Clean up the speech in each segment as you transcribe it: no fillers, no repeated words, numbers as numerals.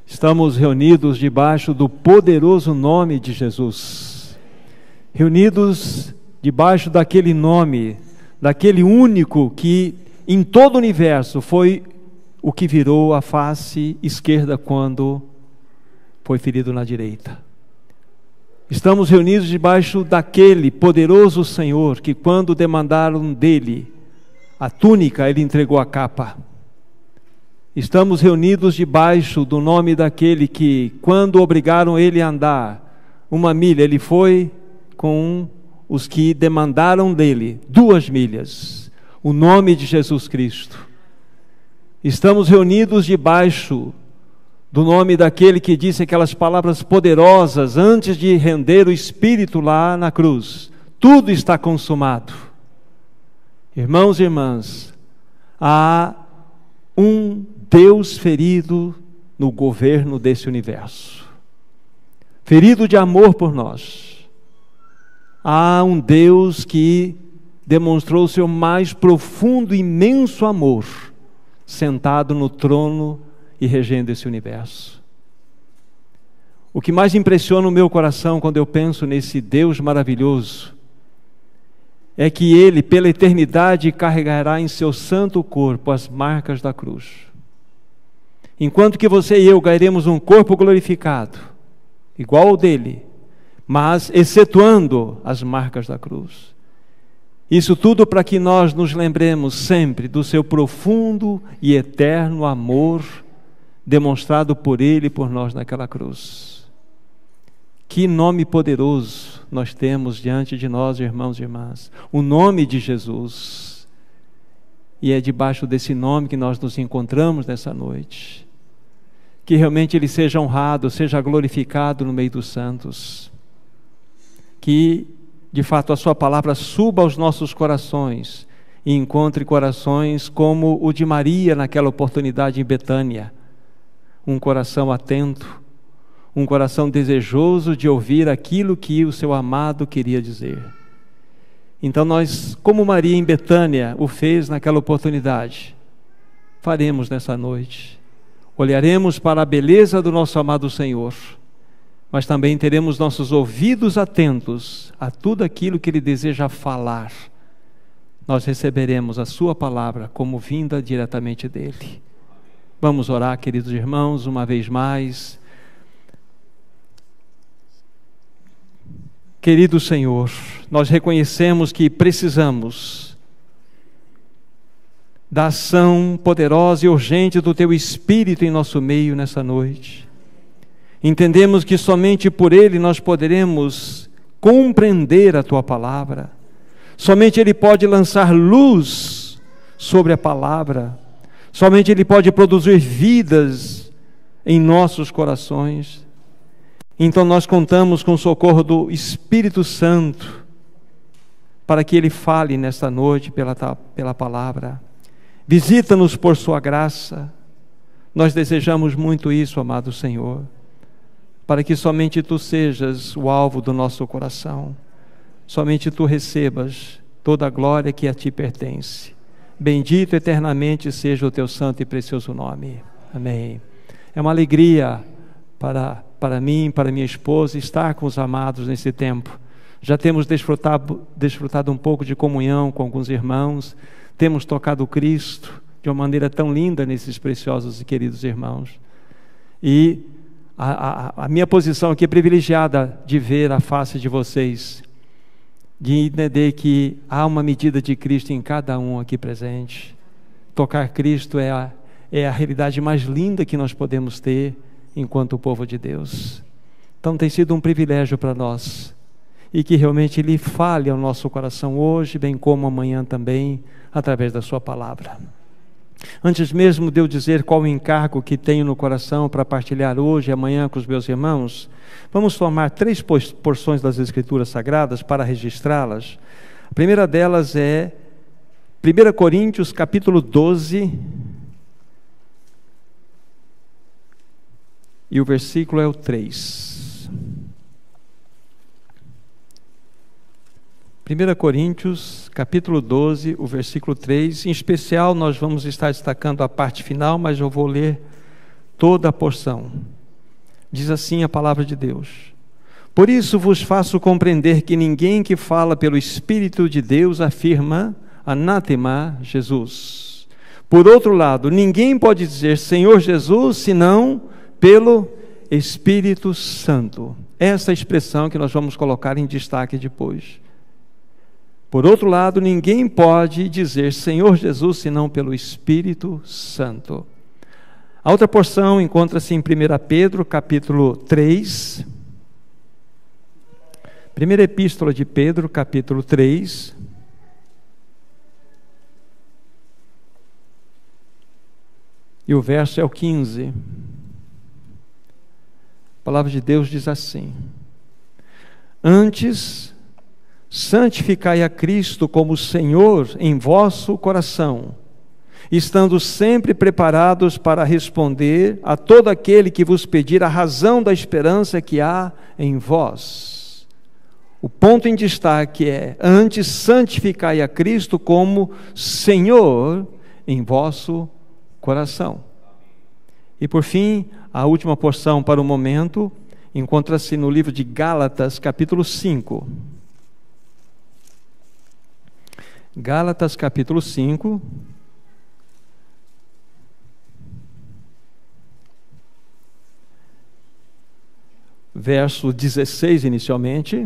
Estamos reunidos debaixo do poderoso nome de Jesus. Reunidos debaixo daquele nome, daquele único que em todo o universo foi o que virou a face esquerda quando foi ferido na direita. Estamos reunidos debaixo daquele poderoso Senhor que, quando demandaram dele a túnica, ele entregou a capa. Estamos reunidos debaixo do nome daquele que, quando obrigaram ele a andar 1 milha, ele foi com os que demandaram dele 2 milhas. O nome de Jesus Cristo. Estamos reunidos debaixo do nome daquele que disse aquelas palavras poderosas antes de render o Espírito lá na cruz. Tudo está consumado. Irmãos e irmãs, há um Deus ferido no governo desse universo. Ferido de amor por nós. Há um Deus que demonstrou seu mais profundo e imenso amor, sentado no trono e regendo esse universo. O que mais impressiona o meu coração quando eu penso nesse Deus maravilhoso é que Ele, pela eternidade, carregará em seu santo corpo as marcas da cruz. Enquanto que você e eu ganharemos um corpo glorificado, igual ao dele, mas excetuando as marcas da cruz. Isso tudo para que nós nos lembremos sempre do seu profundo e eterno amor demonstrado por Ele e por nós naquela cruz. Que nome poderoso nós temos diante de nós, irmãos e irmãs. O nome de Jesus. E é debaixo desse nome que nós nos encontramos nessa noite. Que realmente Ele seja honrado, seja glorificado no meio dos santos. Que, de fato, a sua palavra suba aos nossos corações e encontre corações como o de Maria naquela oportunidade em Betânia. Um coração atento, um coração desejoso de ouvir aquilo que o seu amado queria dizer. Então nós, como Maria em Betânia o fez naquela oportunidade, faremos nessa noite. Olharemos para a beleza do nosso amado Senhor, mas também teremos nossos ouvidos atentos a tudo aquilo que Ele deseja falar. Nós receberemos a sua palavra como vinda diretamente dEle. Vamos orar, queridos irmãos, uma vez mais. Querido Senhor, nós reconhecemos que precisamos da ação poderosa e urgente do Teu Espírito em nosso meio nessa noite. Entendemos que somente por Ele nós poderemos compreender a Tua palavra. Somente Ele pode lançar luz sobre a palavra. Somente Ele pode produzir vidas em nossos corações. Então nós contamos com o socorro do Espírito Santo para que Ele fale nesta noite pela palavra. Visita-nos por sua graça. Nós desejamos muito isso, amado Senhor, para que somente Tu sejas o alvo do nosso coração. Somente Tu recebas toda a glória que a Ti pertence. Bendito eternamente seja o Teu santo e precioso nome. Amém. É uma alegria para mim, para minha esposa, estar com os amados nesse tempo. Já temos desfrutado um pouco de comunhão com alguns irmãos, temos tocado Cristo de uma maneira tão linda nesses preciosos e queridos irmãos. E a minha posição aqui é privilegiada de ver a face de vocês, de entender que há uma medida de Cristo em cada um aqui presente. Tocar Cristo é a realidade mais linda que nós podemos ter enquanto o povo de Deus. Então tem sido um privilégio para nós, e que realmente Ele fale ao nosso coração hoje, bem como amanhã também, através da sua palavra. Antes mesmo de eu dizer qual o encargo que tenho no coração para partilhar hoje e amanhã com os meus irmãos, vamos formar 3 porções das Escrituras Sagradas para registrá-las. A primeira delas é 1 Coríntios capítulo 12, e o versículo é o 3. 1 Coríntios, capítulo 12, o versículo 3. Em especial, nós vamos estar destacando a parte final, mas eu vou ler toda a porção. Diz assim a palavra de Deus: por isso vos faço compreender que ninguém que fala pelo Espírito de Deus afirma anátema Jesus. Por outro lado, ninguém pode dizer Senhor Jesus senão pelo Espírito Santo. Essa expressão que nós vamos colocar em destaque depois. Por outro lado, ninguém pode dizer Senhor Jesus senão pelo Espírito Santo. A outra porção encontra-se em 1 Pedro, capítulo 3. Primeira epístola de Pedro, capítulo 3. E o verso é o 15. A palavra de Deus diz assim: antes, santificai a Cristo como Senhor em vosso coração, estando sempre preparados para responder a todo aquele que vos pedir a razão da esperança que há em vós. O ponto em destaque é: antes santificai a Cristo como Senhor em vosso coração. E por fim, a última porção para o momento encontra-se no livro de Gálatas, capítulo 5. Gálatas, capítulo 5. Verso 16 inicialmente,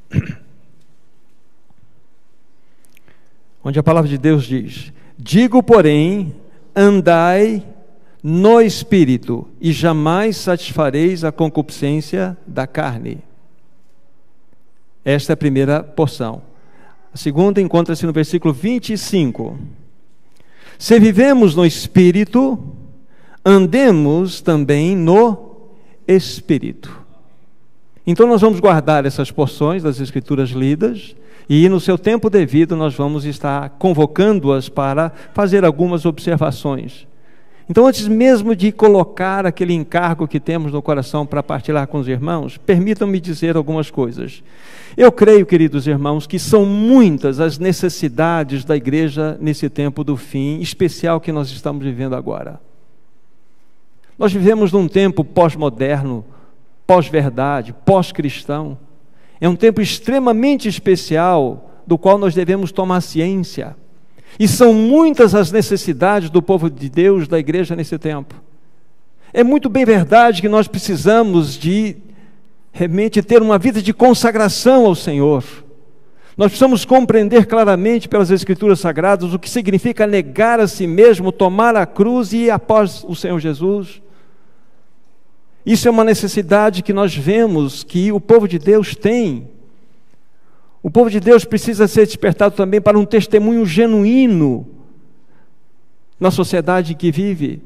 onde a palavra de Deus diz: digo, porém, andai no Espírito, e jamais satisfareis a concupiscência da carne. Esta é a primeira porção. A segunda encontra-se no versículo 25. Se vivemos no Espírito, andemos também no Espírito. Então nós vamos guardar essas porções das Escrituras lidas, e no seu tempo devido nós vamos estar convocando-as para fazer algumas observações. Então, antes mesmo de colocar aquele encargo que temos no coração para partilhar com os irmãos, permitam-me dizer algumas coisas. Eu creio, queridos irmãos, que são muitas as necessidades da igreja nesse tempo do fim, especial que nós estamos vivendo agora. Nós vivemos num tempo pós-moderno, pós-verdade, pós-cristão. É um tempo extremamente especial, do qual nós devemos tomar ciência. E são muitas as necessidades do povo de Deus, da igreja nesse tempo. É muito bem verdade que nós precisamos de realmente ter uma vida de consagração ao Senhor. Nós precisamos compreender claramente pelas Escrituras Sagradas o que significa negar a si mesmo, tomar a cruz e ir após o Senhor Jesus. Isso é uma necessidade que nós vemos que o povo de Deus tem. O povo de Deus precisa ser despertado também para um testemunho genuíno na sociedade em que vive.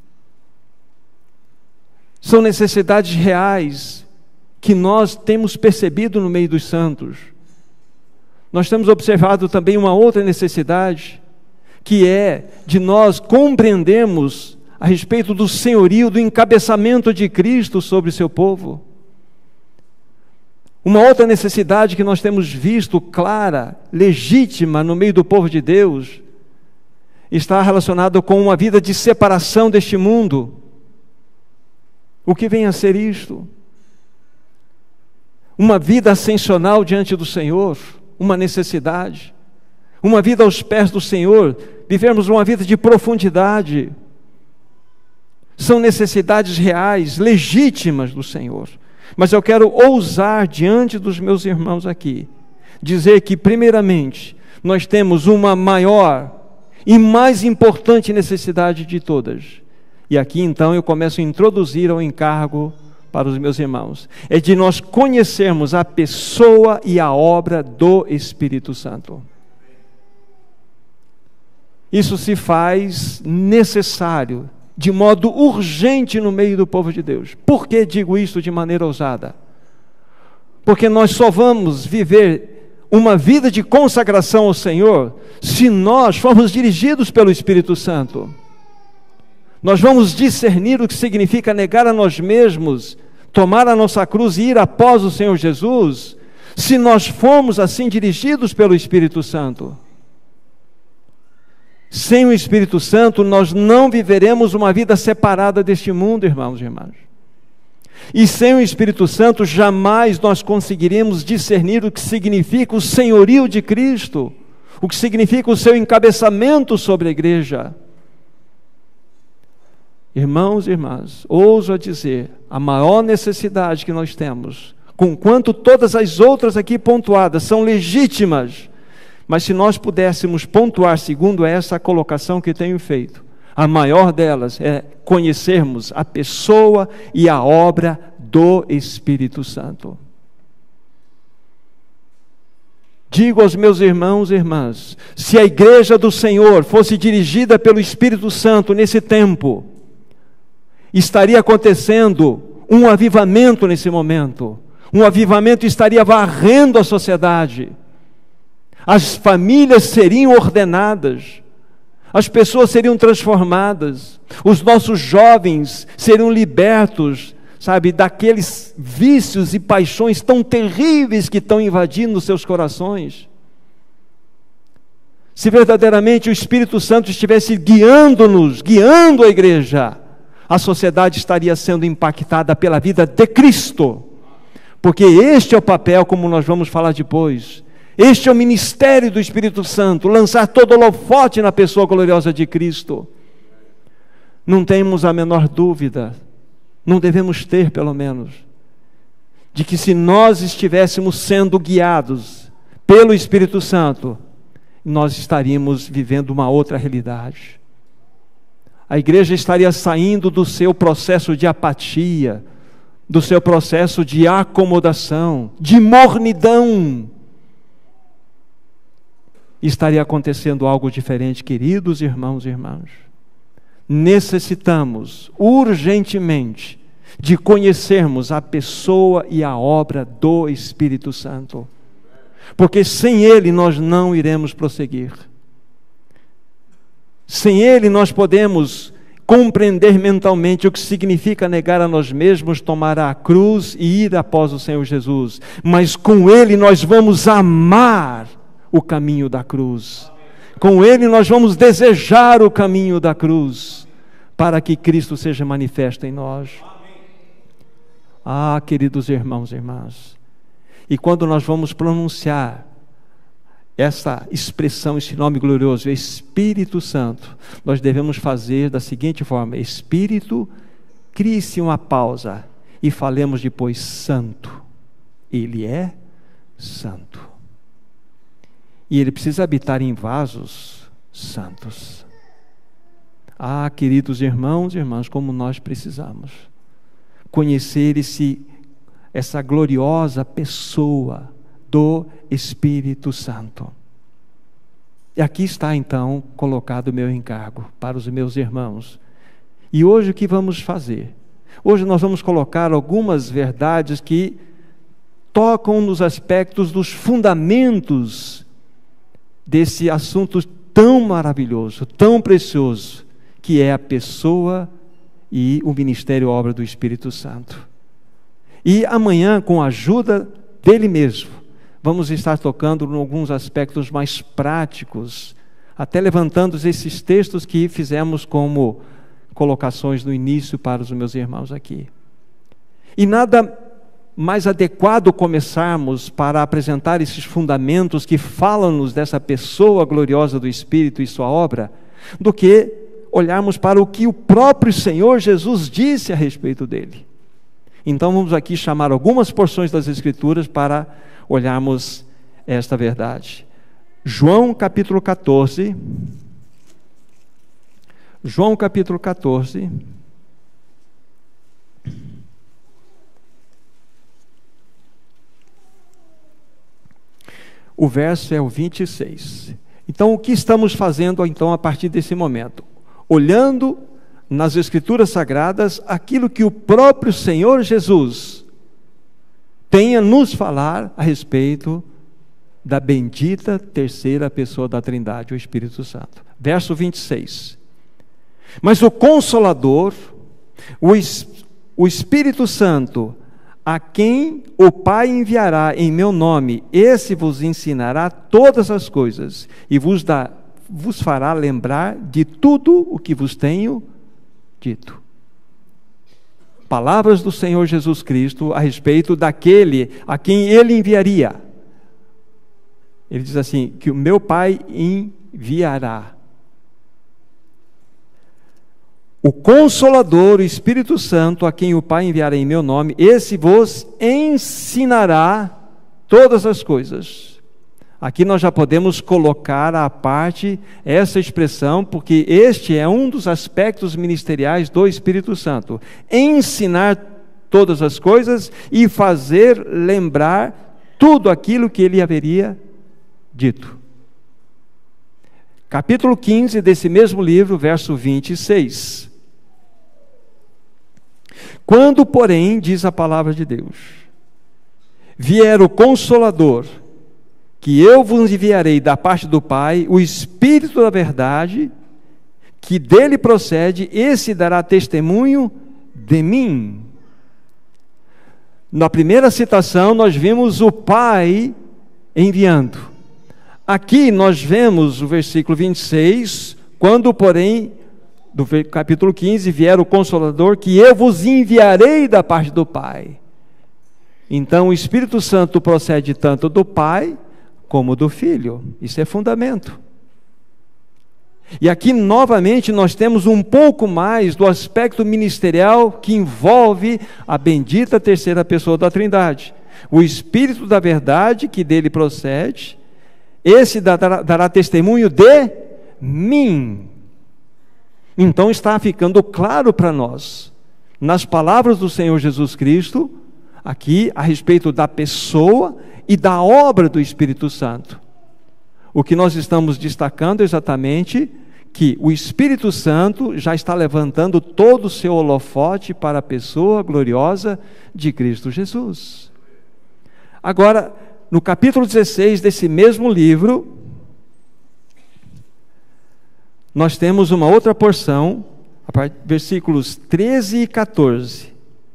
São necessidades reais que nós temos percebido no meio dos santos. Nós temos observado também uma outra necessidade, que é de nós compreendermos a respeito do senhorio, do encabeçamento de Cristo sobre o seu povo. Uma outra necessidade que nós temos visto clara, legítima no meio do povo de Deus, está relacionada com uma vida de separação deste mundo. O que vem a ser isto? Uma vida ascensional diante do Senhor, uma necessidade. Uma vida aos pés do Senhor, vivermos uma vida de profundidade. São necessidades reais, legítimas do Senhor. Mas eu quero ousar diante dos meus irmãos aqui, dizer que primeiramente, nós temos uma maior e mais importante necessidade de todas. E aqui então eu começo a introduzir o encargo para os meus irmãos. É de nós conhecermos a pessoa e a obra do Espírito Santo. Isso se faz necessário, de modo urgente no meio do povo de Deus. Por que digo isso de maneira ousada? Porque nós só vamos viver uma vida de consagração ao Senhor se nós formos dirigidos pelo Espírito Santo. Nós vamos discernir o que significa negar a nós mesmos, tomar a nossa cruz e ir após o Senhor Jesus, se nós formos assim dirigidos pelo Espírito Santo. Sem o Espírito Santo, nós não viveremos uma vida separada deste mundo, irmãos e irmãs. E sem o Espírito Santo jamais nós conseguiremos discernir o que significa o senhorio de Cristo, o que significa o seu encabeçamento sobre a igreja. Irmãos e irmãs, ouso a dizer, a maior necessidade que nós temos, conquanto todas as outras aqui pontuadas são legítimas, mas se nós pudéssemos pontuar segundo essa colocação que tenho feito, a maior delas é conhecermos a pessoa e a obra do Espírito Santo. Digo aos meus irmãos e irmãs, se a igreja do Senhor fosse dirigida pelo Espírito Santo nesse tempo, estaria acontecendo um avivamento nesse momento. Um avivamento estaria varrendo a sociedade. As famílias seriam ordenadas. As pessoas seriam transformadas. Os nossos jovens seriam libertos, sabe, daqueles vícios e paixões tão terríveis que estão invadindo seus corações. Se verdadeiramente o Espírito Santo estivesse guiando-nos, guiando a igreja, a sociedade estaria sendo impactada pela vida de Cristo, porque este é o papel, como nós vamos falar depois, este é o ministério do Espírito Santo, lançar todo o holofote na pessoa gloriosa de Cristo. Não temos a menor dúvida, não devemos ter pelo menos, de que se nós estivéssemos sendo guiados pelo Espírito Santo, nós estaríamos vivendo uma outra realidade. A igreja estaria saindo do seu processo de apatia, do seu processo de acomodação, de mornidão. Estaria acontecendo algo diferente, queridos irmãos e irmãs. Necessitamos urgentemente de conhecermos a pessoa e a obra do Espírito Santo, porque sem Ele nós não iremos prosseguir. Sem Ele nós podemos compreender mentalmente o que significa negar a nós mesmos, tomar a cruz e ir após o Senhor Jesus. Mas com Ele nós vamos amar o caminho da cruz. Com Ele nós vamos desejar o caminho da cruz, para que Cristo seja manifesto em nós. Ah, queridos irmãos e irmãs, e quando nós vamos pronunciar essa expressão, esse nome glorioso, Espírito Santo, nós devemos fazer da seguinte forma: Espírito, crie-se uma pausa e falemos depois santo. Ele é santo. E Ele precisa habitar em vasos santos. Ah, queridos irmãos e irmãs, como nós precisamos conhecer essa gloriosa pessoa do Espírito Santo. E aqui está então colocado o meu encargo para os meus irmãos. E hoje o que vamos fazer? Hoje nós vamos colocar algumas verdades que tocam nos aspectos dos fundamentos desse assunto tão maravilhoso, tão precioso, que é a pessoa e o ministério e obra do Espírito Santo. E amanhã, com a ajuda dele mesmo, vamos estar tocando em alguns aspectos mais práticos, até levantando esses textos que fizemos como colocações no início para os meus irmãos aqui. E nada mais adequado começarmos para apresentar esses fundamentos que falam-nos dessa pessoa gloriosa do Espírito e sua obra, do que olharmos para o que o próprio Senhor Jesus disse a respeito dele. Então vamos aqui chamar algumas porções das Escrituras para olharmos esta verdade. João capítulo 14. João capítulo 14. O verso é o 26. Então, o que estamos fazendo então a partir desse momento? Olhando nas Escrituras Sagradas aquilo que o próprio Senhor Jesus tem a nos falar a respeito da bendita terceira pessoa da Trindade, o Espírito Santo. Verso 26. Mas o Consolador, o Espírito Santo, a quem o Pai enviará em meu nome, esse vos ensinará todas as coisas e vos fará lembrar de tudo o que vos tenho dito. palavras do Senhor Jesus Cristo a respeito daquele a quem Ele enviaria. Ele diz assim, que o meu Pai enviará. O Consolador, o Espírito Santo, a quem o Pai enviará em meu nome, esse vos ensinará todas as coisas. Aqui nós já podemos colocar à parte essa expressão, porque este é um dos aspectos ministeriais do Espírito Santo. Ensinar todas as coisas e fazer lembrar tudo aquilo que ele haveria dito. Capítulo 15 desse mesmo livro, verso 26. Quando, porém, diz a palavra de Deus, vier o Consolador, que eu vos enviarei da parte do Pai, o Espírito da verdade, que dele procede, esse dará testemunho de mim. Na primeira citação, nós vimos o Pai enviando. Aqui nós vemos o versículo 26, quando, porém, do capítulo 15, vier o Consolador, que eu vos enviarei da parte do Pai. Então, o Espírito Santo procede tanto do Pai, como do Filho. Isso é fundamento. E aqui, novamente, nós temos um pouco mais do aspecto ministerial que envolve a bendita terceira pessoa da Trindade. O Espírito da verdade, que dele procede, esse dará testemunho de mim. Então está ficando claro para nós, nas palavras do Senhor Jesus Cristo, aqui a respeito da pessoa e da obra do Espírito Santo. O que nós estamos destacando é exatamente que o Espírito Santo já está levantando todo o seu holofote para a pessoa gloriosa de Cristo Jesus. Agora, no capítulo 16 desse mesmo livro, nós temos uma outra porção, versículos 13 e 14.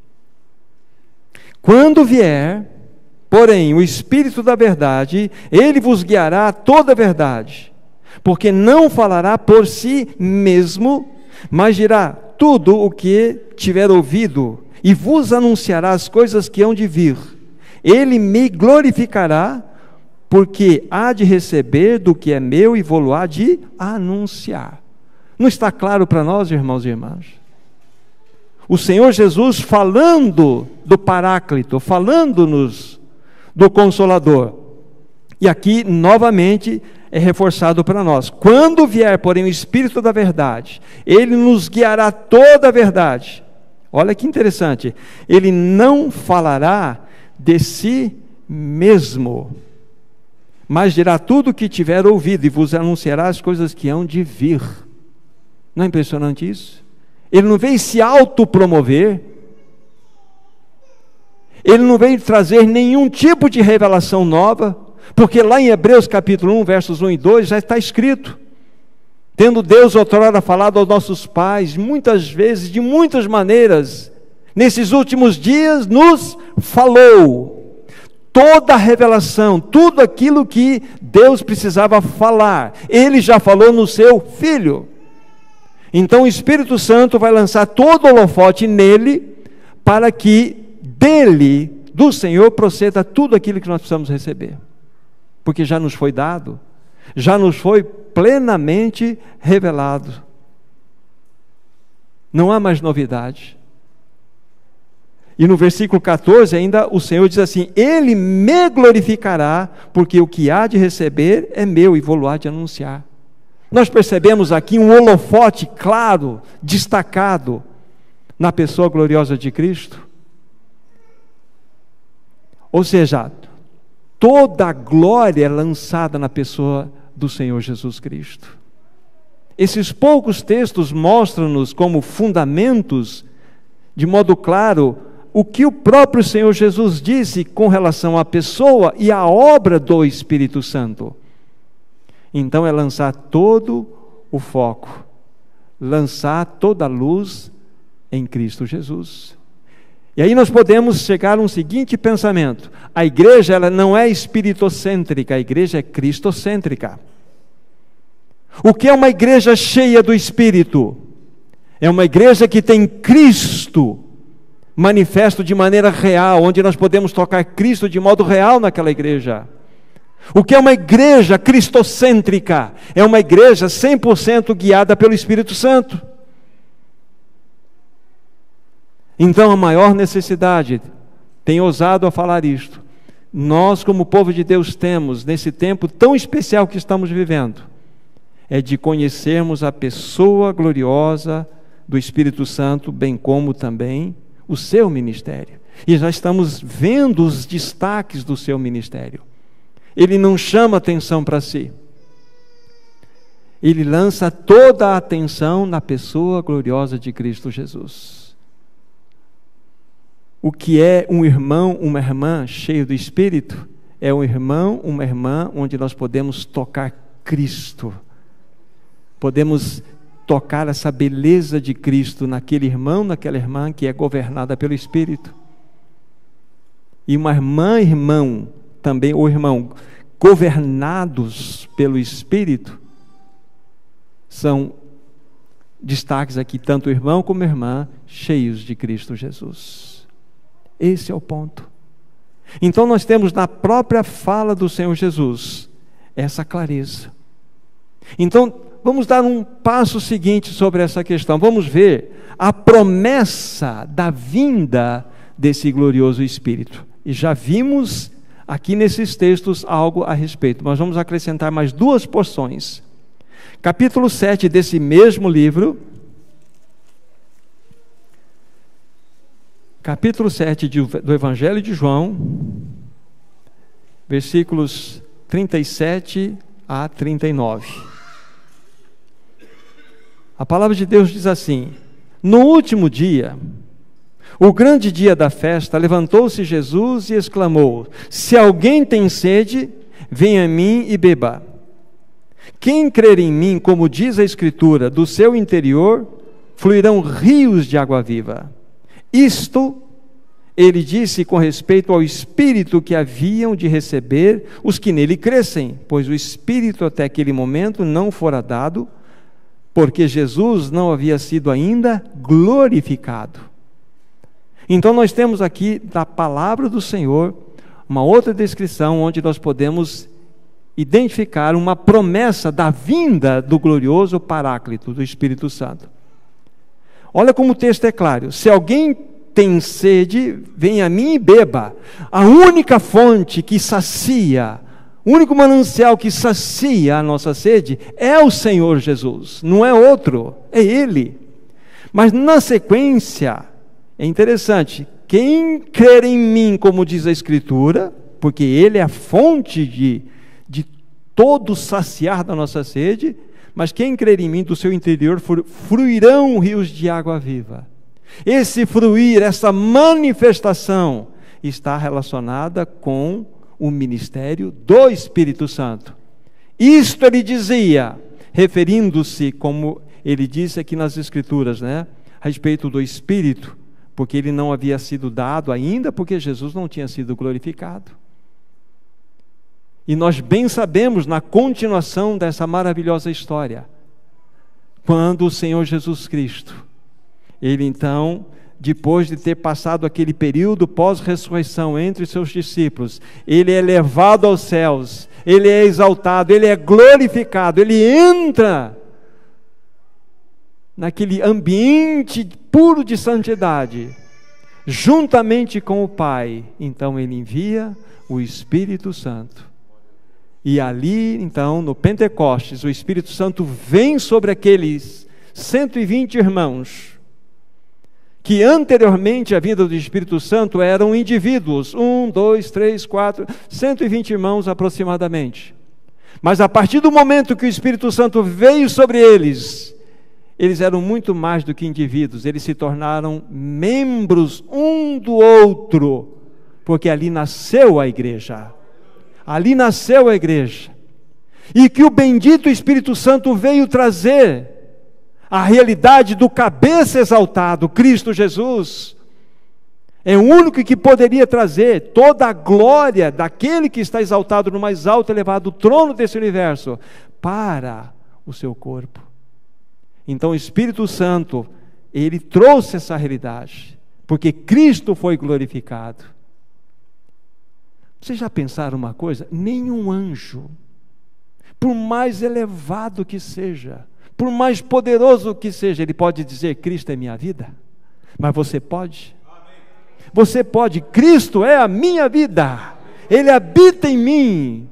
Quando vier, porém, o Espírito da verdade, ele vos guiará a toda a verdade, porque não falará por si mesmo, mas dirá tudo o que tiver ouvido, e vos anunciará as coisas que hão de vir. Ele me glorificará, porque há de receber do que é meu e vou-lo-á de anunciar. Não está claro para nós, irmãos e irmãs? O Senhor Jesus falando do Paráclito, falando-nos do Consolador. E aqui, novamente, é reforçado para nós. Quando vier, porém, o Espírito da verdade, ele nos guiará toda a verdade. Olha que interessante. Ele não falará de si mesmo, mas dirá tudo o que tiver ouvido e vos anunciará as coisas que hão de vir. Não é impressionante isso? Ele não vem se autopromover, ele não vem trazer nenhum tipo de revelação nova, porque lá em Hebreus capítulo 1, versos 1 e 2, já está escrito, tendo Deus outrora falado aos nossos pais, muitas vezes, de muitas maneiras, nesses últimos dias nos falou. Toda a revelação, tudo aquilo que Deus precisava falar, Ele já falou no seu Filho. Então o Espírito Santo vai lançar todo o holofote nele, para que dele, do Senhor, proceda tudo aquilo que nós precisamos receber. Porque já nos foi dado, já nos foi plenamente revelado. Não há mais novidade. E no versículo 14 ainda o Senhor diz assim, ele me glorificará, porque o que há de receber é meu e vou-lo-á de anunciar. Nós percebemos aqui um holofote claro, destacado, na pessoa gloriosa de Cristo. Ou seja, toda a glória é lançada na pessoa do Senhor Jesus Cristo. Esses poucos textos mostram-nos como fundamentos, de modo claro, o que o próprio Senhor Jesus disse com relação à pessoa e à obra do Espírito Santo. Então é lançar todo o foco, lançar toda a luz em Cristo Jesus. E aí nós podemos chegar a um seguinte pensamento: a igreja ela não é espiritocêntrica, a igreja é cristocêntrica. O que é uma igreja cheia do Espírito? É uma igreja que tem Cristo manifesto de maneira real, onde nós podemos tocar Cristo de modo real naquela igreja. O que é uma igreja cristocêntrica? É uma igreja 100% guiada pelo Espírito Santo. Então a maior necessidade, tenho ousado a falar isto, nós como povo de Deus temos, nesse tempo tão especial que estamos vivendo, é de conhecermos a pessoa gloriosa do Espírito Santo, bem como também o seu ministério. E já estamos vendo os destaques do seu ministério. Ele não chama atenção para si. Ele lança toda a atenção na pessoa gloriosa de Cristo Jesus. O que é um irmão, uma irmã cheio do Espírito? É um irmão, uma irmã onde nós podemos tocar Cristo. Podemos tocar essa beleza de Cristo naquele irmão, naquela irmã que é governada pelo Espírito. E uma irmã, irmão, também, ou irmão, governados pelo Espírito, são destaques aqui, tanto o irmão como a irmã, cheios de Cristo Jesus. Esse é o ponto. Então nós temos na própria fala do Senhor Jesus, essa clareza. Então, vamos dar um passo seguinte sobre essa questão. Vamos ver a promessa da vinda desse glorioso Espírito. E já vimos aqui nesses textos algo a respeito, mas vamos acrescentar mais duas porções. Capítulo 7 desse mesmo livro, capítulo 7 do Evangelho de João, versículos 37 a 39. A palavra de Deus diz assim: no último dia, o grande dia da festa, levantou-se Jesus e exclamou: se alguém tem sede, venha a mim e beba. Quem crer em mim, como diz a Escritura, do seu interior fluirão rios de água viva. Isto ele disse com respeito ao Espírito que haviam de receber os que nele crescem, pois o Espírito até aquele momento não fora dado, porque Jesus não havia sido ainda glorificado. Então nós temos aqui da palavra do Senhor uma outra descrição onde nós podemos identificar uma promessa da vinda do glorioso Paráclito, do Espírito Santo. Olha como o texto é claro: se alguém tem sede, venha a mim e beba. A única fonte que sacia, o único manancial que sacia a nossa sede é o Senhor Jesus, não é outro, é Ele. Mas na sequência, é interessante, quem crer em mim, como diz a Escritura, porque Ele é a fonte de todo saciar da nossa sede, mas quem crer em mim, do seu interior fluirão rios de água viva. Esse fluir, essa manifestação, está relacionada com o ministério do Espírito Santo. Isto ele dizia, referindo-se, como ele disse aqui nas Escrituras, a respeito do Espírito, porque ele não havia sido dado ainda, porque Jesus não tinha sido glorificado. E nós bem sabemos, na continuação dessa maravilhosa história, quando o Senhor Jesus Cristo, ele então, depois de ter passado aquele período pós-ressurreição entre seus discípulos, ele é levado aos céus, ele é exaltado, ele é glorificado, ele entra naquele ambiente puro de santidade, juntamente com o Pai. Então ele envia o Espírito Santo. E ali, então, no Pentecostes, o Espírito Santo vem sobre aqueles 120 irmãos, que anteriormente à vinda do Espírito Santo eram indivíduos, 1, 2, 3, 4, 120 irmãos aproximadamente. Mas a partir do momento que o Espírito Santo veio sobre eles, eles eram muito mais do que indivíduos, eles se tornaram membros um do outro, porque ali nasceu a igreja. Ali nasceu a igreja. E que o bendito Espírito Santo veio trazer a realidade do cabeça exaltado, Cristo Jesus. É o único que poderia trazer toda a glória daquele que está exaltado no mais alto e elevado trono desse universo para o seu corpo. Então o Espírito Santo, ele trouxe essa realidade, porque Cristo foi glorificado. Vocês já pensaram uma coisa? Nenhum anjo, por mais elevado que seja, por mais poderoso que seja, ele pode dizer: Cristo é minha vida. Mas você pode? Você pode. Cristo é a minha vida. Ele habita em mim.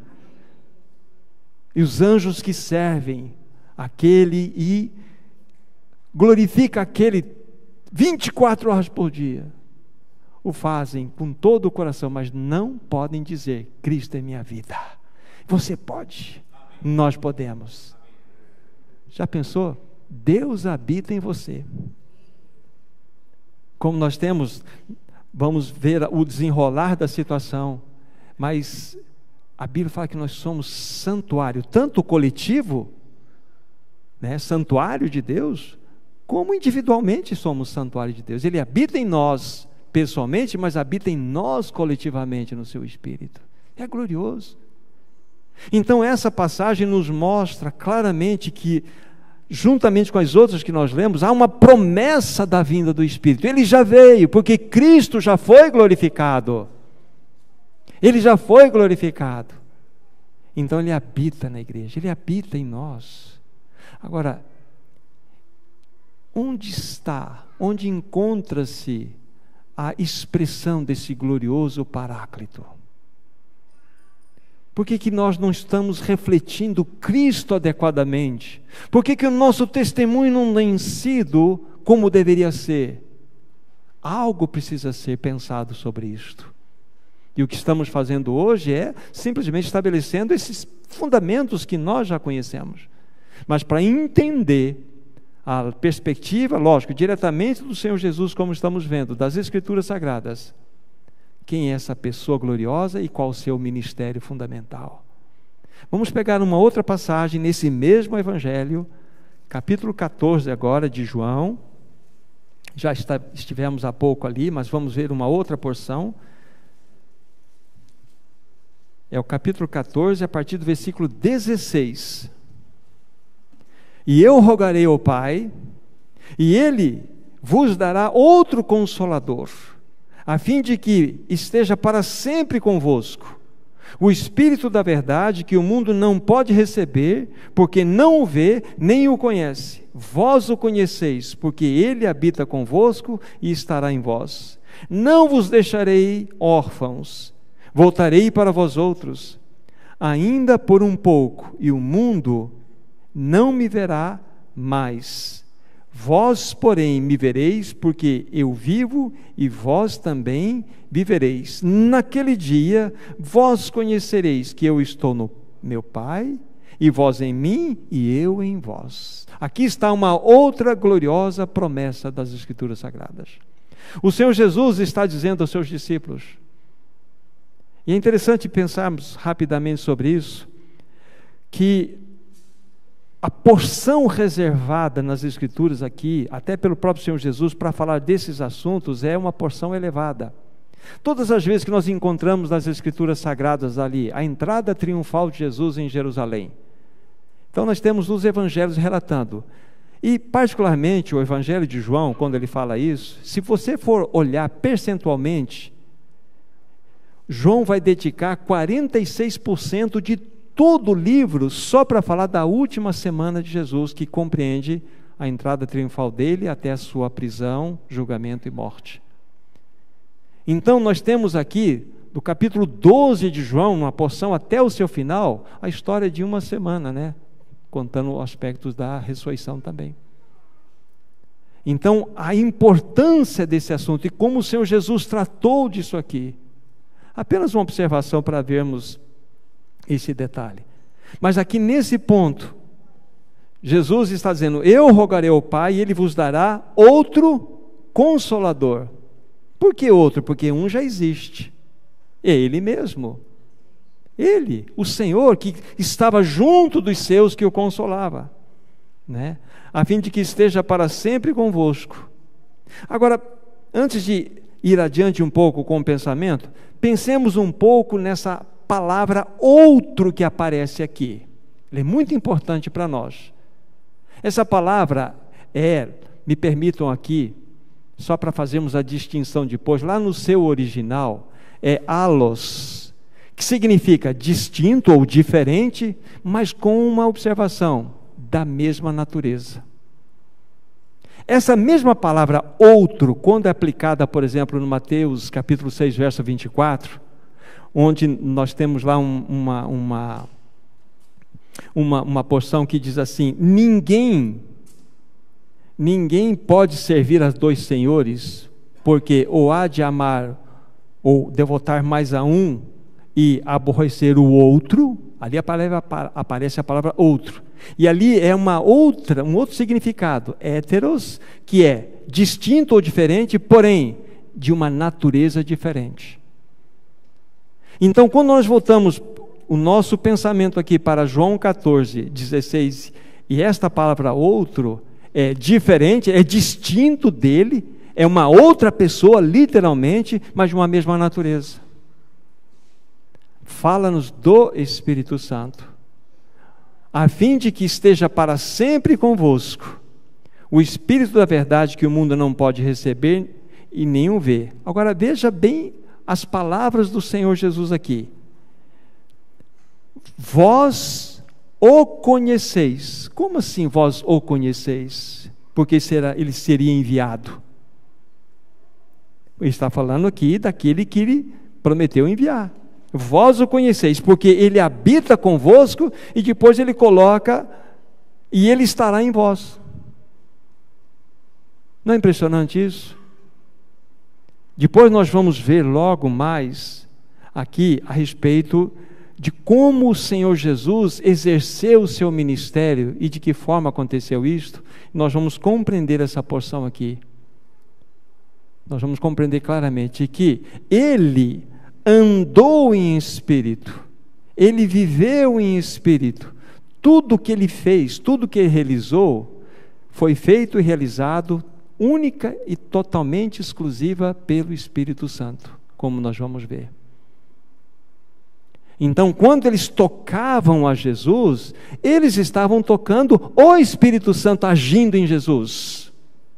E os anjos que servem aquele e glorifica aquele 24 horas por dia, o fazem com todo o coração, mas não podem dizer: Cristo é minha vida. Você pode. Nós podemos. Já pensou? Deus habita em você. Como nós temos, vamos ver o desenrolar da situação, mas a Bíblia fala que nós somos santuário, tanto coletivo, né, santuário de Deus, como individualmente somos santuário de Deus. Ele habita em nós pessoalmente, mas habita em nós coletivamente no seu Espírito. É glorioso. Então essa passagem nos mostra claramente que, juntamente com as outras que nós lemos, há uma promessa da vinda do Espírito. Ele já veio, porque Cristo já foi glorificado. Ele já foi glorificado. Então ele habita na igreja, ele habita em nós. Agora, onde encontra-se a expressão desse glorioso Paráclito? Por que nós não estamos refletindo Cristo adequadamente? Por que o nosso testemunho não tem sido como deveria ser? Algo precisa ser pensado sobre isto. E o que estamos fazendo hoje é simplesmente estabelecendo esses fundamentos que nós já conhecemos. Mas para entender a perspectiva, lógico, diretamente do Senhor Jesus, como estamos vendo, das Escrituras Sagradas, quem é essa pessoa gloriosa e qual o seu ministério fundamental. Vamos pegar uma outra passagem nesse mesmo Evangelho, capítulo 14 agora de João. Já estivemos há pouco ali, mas vamos ver uma outra porção. É o capítulo 14, a partir do versículo 16. E eu rogarei ao Pai, e Ele vos dará outro Consolador, a fim de que esteja para sempre convosco, o Espírito da verdade, que o mundo não pode receber, porque não o vê, nem o conhece. Vós o conheceis, porque Ele habita convosco e estará em vós. Não vos deixarei órfãos, voltarei para vós outros, ainda por um pouco, e o mundo não me verá mais. Vós, porém, me vereis, porque eu vivo e vós também vivereis. Naquele dia, vós conhecereis que eu estou no meu Pai, e vós em mim, e eu em vós. Aqui está uma outra gloriosa promessa das Escrituras Sagradas. O Senhor Jesus está dizendo aos seus discípulos, e é interessante pensarmos rapidamente sobre isso, que a porção reservada nas Escrituras aqui, até pelo próprio Senhor Jesus, para falar desses assuntos, é uma porção elevada. Todas as vezes que nós encontramos nas Escrituras Sagradas ali, a entrada triunfal de Jesus em Jerusalém. Então nós temos os evangelhos relatando. E particularmente o Evangelho de João, quando ele fala isso, se você for olhar percentualmente, João vai dedicar 46% de todo o livro só para falar da última semana de Jesus, que compreende a entrada triunfal dele até a sua prisão, julgamento e morte. Então nós temos aqui, do capítulo 12 de João, uma porção até o seu final, a história de uma semana, né? Contando aspectos da ressurreição também. Então a importância desse assunto e como o Senhor Jesus tratou disso aqui. Apenas uma observação para vermos esse detalhe. Mas aqui nesse ponto, Jesus está dizendo: eu rogarei ao Pai e Ele vos dará outro Consolador. Por que outro? Porque um já existe. É Ele mesmo. Ele, o Senhor, que estava junto dos seus, que o consolava, né? A fim de que esteja para sempre convosco. Agora, antes de ir adiante um pouco com o pensamento, pensemos um pouco nessa palavra outro que aparece aqui. Ela é muito importante para nós. Essa palavra me permitam aqui só para fazermos a distinção depois, lá no seu original, é allos, que significa distinto ou diferente, mas com uma observação, da mesma natureza. Essa mesma palavra outro, quando é aplicada, por exemplo, no Mateus capítulo 6, verso 24, onde nós temos lá uma porção que diz assim: ninguém pode servir a dois senhores, porque ou há de amar ou devotar mais a um e aborrecer o outro. Ali aparece a palavra outro, e ali é um outro significado, heteros, que é distinto ou diferente, porém de uma natureza diferente. Então, quando nós voltamos o nosso pensamento aqui para João 14, 16, e esta palavra outro é diferente, é distinto dele, é uma outra pessoa, literalmente, mas de uma mesma natureza. Fala-nos do Espírito Santo, a fim de que esteja para sempre convosco o Espírito da verdade, que o mundo não pode receber e nem o ver. Agora veja bem as palavras do Senhor Jesus aqui. Vós o conheceis. Como assim vós o conheceis? Porque ele seria enviado. Ele está falando aqui daquele que ele prometeu enviar. Vós o conheceis, porque ele habita convosco, e depois ele coloca, e ele estará em vós. Não é impressionante isso? Depois nós vamos ver logo mais aqui a respeito de como o Senhor Jesus exerceu o seu ministério e de que forma aconteceu isto. Nós vamos compreender essa porção aqui. Nós vamos compreender claramente que ele andou em espírito, ele viveu em espírito. Tudo que ele fez, tudo que ele realizou, foi feito e realizado única e totalmente exclusiva pelo Espírito Santo, como nós vamos ver. Então, quando eles tocavam a Jesus, eles estavam tocando o Espírito Santo agindo em Jesus.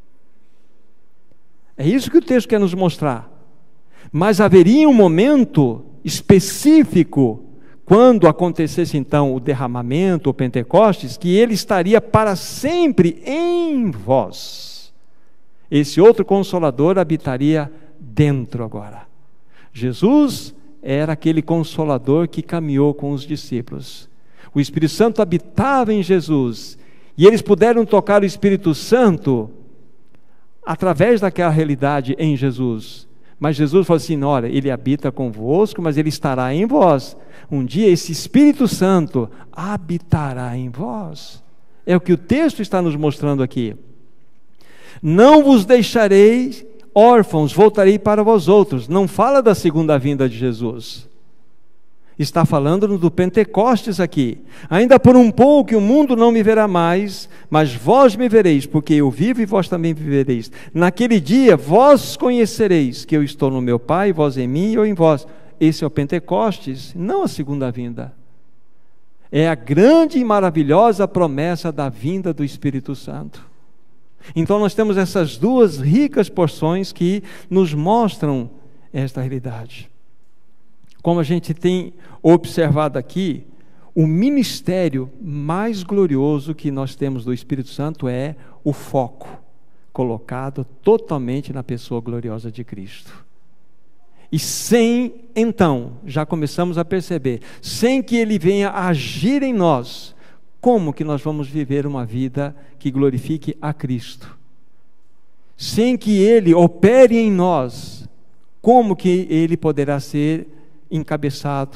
É isso que o texto quer nos mostrar. Mas haveria um momento específico, quando acontecesse então o derramamento, o Pentecostes, que ele estaria para sempre em vós. Esse outro Consolador habitaria dentro agora. Jesus era aquele Consolador que caminhou com os discípulos. O Espírito Santo habitava em Jesus, e eles puderam tocar o Espírito Santo através daquela realidade em Jesus. Mas Jesus falou assim: olha, ele habita convosco, mas ele estará em vós. Um dia esse Espírito Santo habitará em vós. É o que o texto está nos mostrando aqui. Não vos deixarei órfãos, voltarei para vós outros. Não fala da segunda vinda de Jesus. Está falando do Pentecostes aqui. Ainda por um pouco o mundo não me verá mais, mas vós me vereis, porque eu vivo e vós também vivereis. Naquele dia vós conhecereis que eu estou no meu Pai, vós em mim e eu em vós. Esse é o Pentecostes, não a segunda vinda. É a grande e maravilhosa promessa da vinda do Espírito Santo. Então nós temos essas duas ricas porções que nos mostram esta realidade. Como a gente tem observado aqui, o ministério mais glorioso que nós temos do Espírito Santo é o foco colocado totalmente na pessoa gloriosa de Cristo. E sem, então, já começamos a perceber, sem que ele venha agir em nós, como que nós vamos viver uma vida que glorifique a Cristo? Sem que ele opere em nós, como que ele poderá ser encabeçado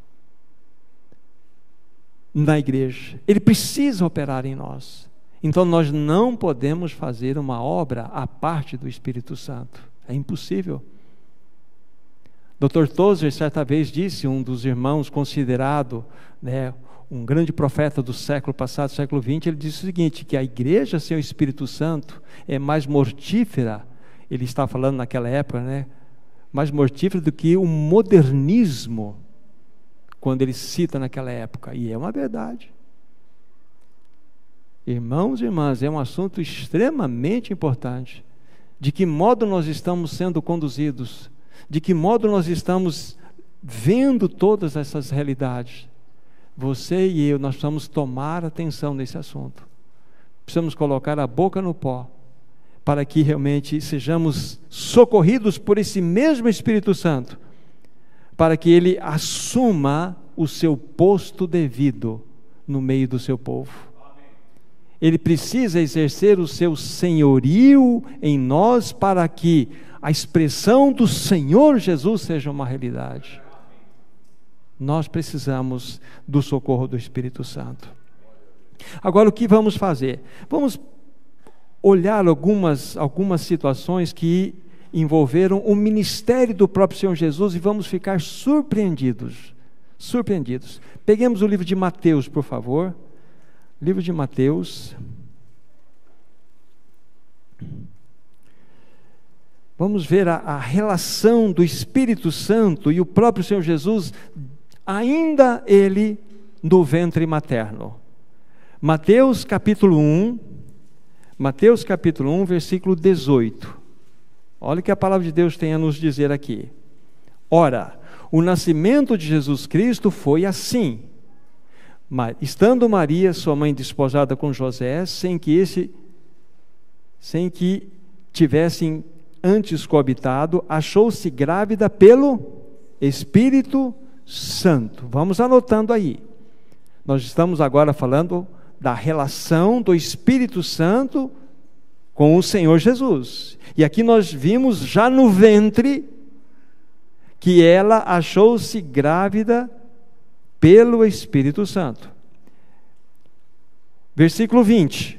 na igreja? Ele precisa operar em nós. Então nós não podemos fazer uma obra à parte do Espírito Santo. É impossível. Dr. Tozer certa vez disse, um dos irmãos considerado, um grande profeta do século passado, século XX, ele disse o seguinte, que a igreja sem o Espírito Santo é mais mortífera, ele está falando naquela época, mais mortífera do que o modernismo, quando ele cita naquela época, e é uma verdade. Irmãos e irmãs, é um assunto extremamente importante. De que modo nós estamos sendo conduzidos? De que modo nós estamos vendo todas essas realidades? Você e eu, nós precisamos tomar atenção nesse assunto. Precisamos colocar a boca no pó, para que realmente sejamos socorridos por esse mesmo Espírito Santo, para que Ele assuma o seu posto devido no meio do seu povo. Ele precisa exercer o seu senhorio em nós, para que a expressão do Senhor Jesus seja uma realidade. Nós precisamos do socorro do Espírito Santo. Agora, o que vamos fazer? Vamos olhar algumas situações que envolveram o ministério do próprio Senhor Jesus e vamos ficar surpreendidos. Peguemos o livro de Mateus, por favor. Livro de Mateus. Vamos ver a relação do Espírito Santo e o próprio Senhor Jesus, ainda ele no ventre materno. Mateus capítulo 1, versículo 18. Olha o que a palavra de Deus tem a nos dizer aqui. Ora, o nascimento de Jesus Cristo foi assim. Estando Maria, sua mãe, desposada com José, sem que tivessem antes coabitado, achou-se grávida pelo Espírito Santo. Vamos anotando aí. Nós estamos agora falando da relação do Espírito Santo com o Senhor Jesus. E aqui nós vimos já no ventre que ela achou-se grávida pelo Espírito Santo. Versículo 20.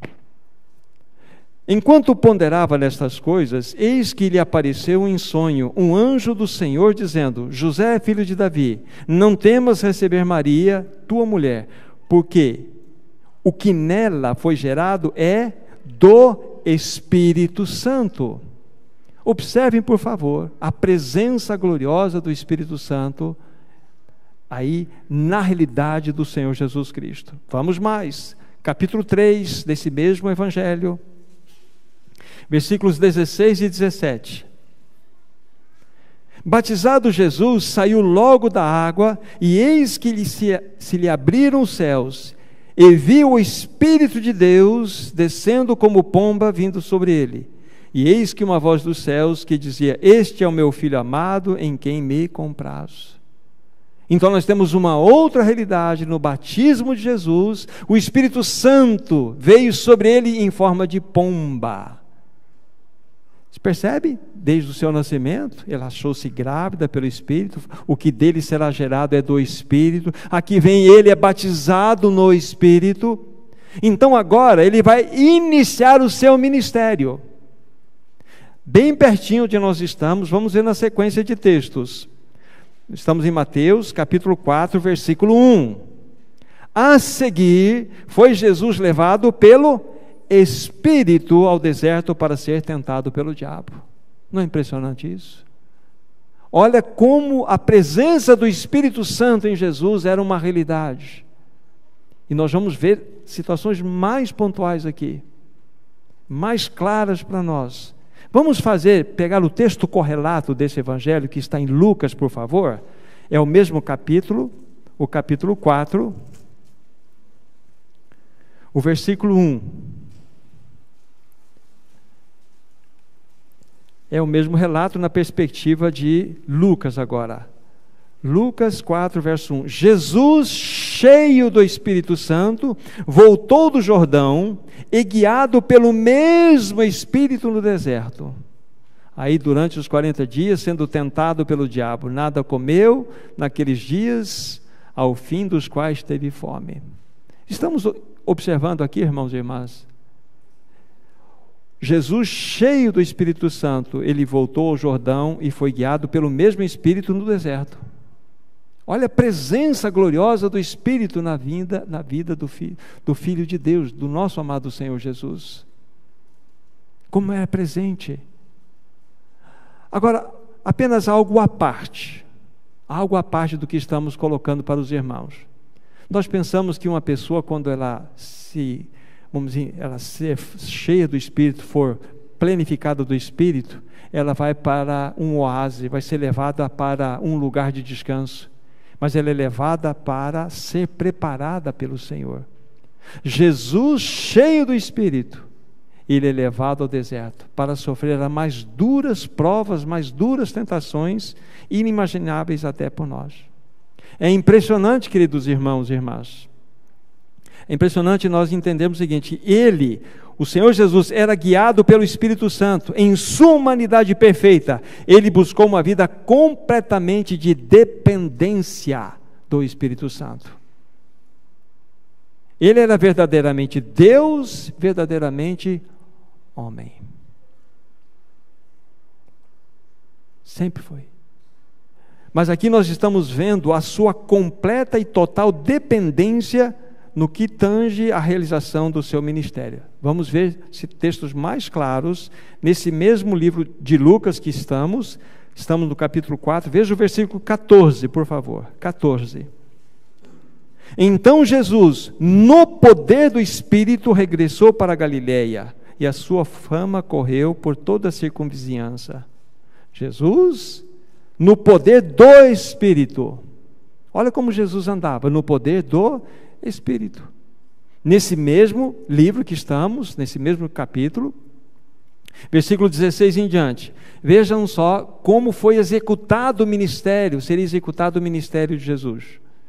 Enquanto ponderava nestas coisas, eis que lhe apareceu em sonho um anjo do Senhor, dizendo: José, filho de Davi, não temas receber Maria, tua mulher, porque o que nela foi gerado é do Espírito Santo. Observem, por favor, a presença gloriosa do Espírito Santo aí na realidade do Senhor Jesus Cristo. Vamos mais, capítulo 3 desse mesmo Evangelho, versículos 16 e 17. Batizado Jesus, saiu logo da água, e eis que se lhe abriram os céus, e viu o Espírito de Deus descendo como pomba vindo sobre ele. E eis que uma voz dos céus que dizia: Este é o meu Filho amado, em quem me comprazo. Então nós temos uma outra realidade no batismo de Jesus. O Espírito Santo veio sobre ele em forma de pomba. Você percebe? Desde o seu nascimento, ela achou-se grávida pelo Espírito, o que dele será gerado é do Espírito, aqui vem ele, é batizado no Espírito, então agora ele vai iniciar o seu ministério. Bem pertinho de nós estamos, vamos ver na sequência de textos. Estamos em Mateus, capítulo 4, versículo 1. A seguir, foi Jesus levado pelo Espírito ao deserto para ser tentado pelo diabo. Não é impressionante isso? Olha como a presença do Espírito Santo em Jesus era uma realidade. E nós vamos ver situações mais pontuais aqui, mais claras para nós. Vamos pegar o texto correlato desse evangelho que está em Lucas, por favor. É o mesmo capítulo, o capítulo 4, o versículo 1. É o mesmo relato na perspectiva de Lucas agora. Lucas 4, verso 1. Jesus, cheio do Espírito Santo, voltou do Jordão e guiado pelo mesmo Espírito no deserto. Aí durante os 40 dias, sendo tentado pelo diabo, nada comeu naqueles dias, ao fim dos quais teve fome. Estamos observando aqui, irmãos e irmãs, Jesus, cheio do Espírito Santo, ele voltou ao Jordão e foi guiado pelo mesmo Espírito no deserto. Olha a presença gloriosa do Espírito na vida do Filho de Deus, do nosso amado Senhor Jesus. Como é presente. Agora, apenas algo à parte do que estamos colocando para os irmãos. Nós pensamos que uma pessoa, quando ela ser cheia do Espírito, for plenificada do Espírito, ela vai para um oásis, vai ser levada para um lugar de descanso, mas ela é levada para ser preparada pelo Senhor. Jesus, cheio do Espírito, ele é levado ao deserto para sofrer as mais duras provas, mais duras tentações, inimagináveis até por nós. É impressionante, queridos irmãos e irmãs, é impressionante nós entendermos o seguinte: ele, o Senhor Jesus, era guiado pelo Espírito Santo, em sua humanidade perfeita, ele buscou uma vida completamente de dependência do Espírito Santo. Ele era verdadeiramente Deus, verdadeiramente homem. Sempre foi. Mas aqui nós estamos vendo a sua completa e total dependência no que tange a realização do seu ministério. Vamos ver textos mais claros nesse mesmo livro de Lucas que estamos no capítulo 4, veja o versículo 14, por favor, 14. Então Jesus, no poder do Espírito, regressou para a Galileia, e a sua fama correu por toda a circunvizinhança. Jesus, no poder do Espírito. Olha como Jesus andava, no poder do Espírito. Nesse mesmo livro que estamos, nesse mesmo capítulo, versículo 16 em diante, vejam só como foi executado o ministério, seria executado o ministério de Jesus.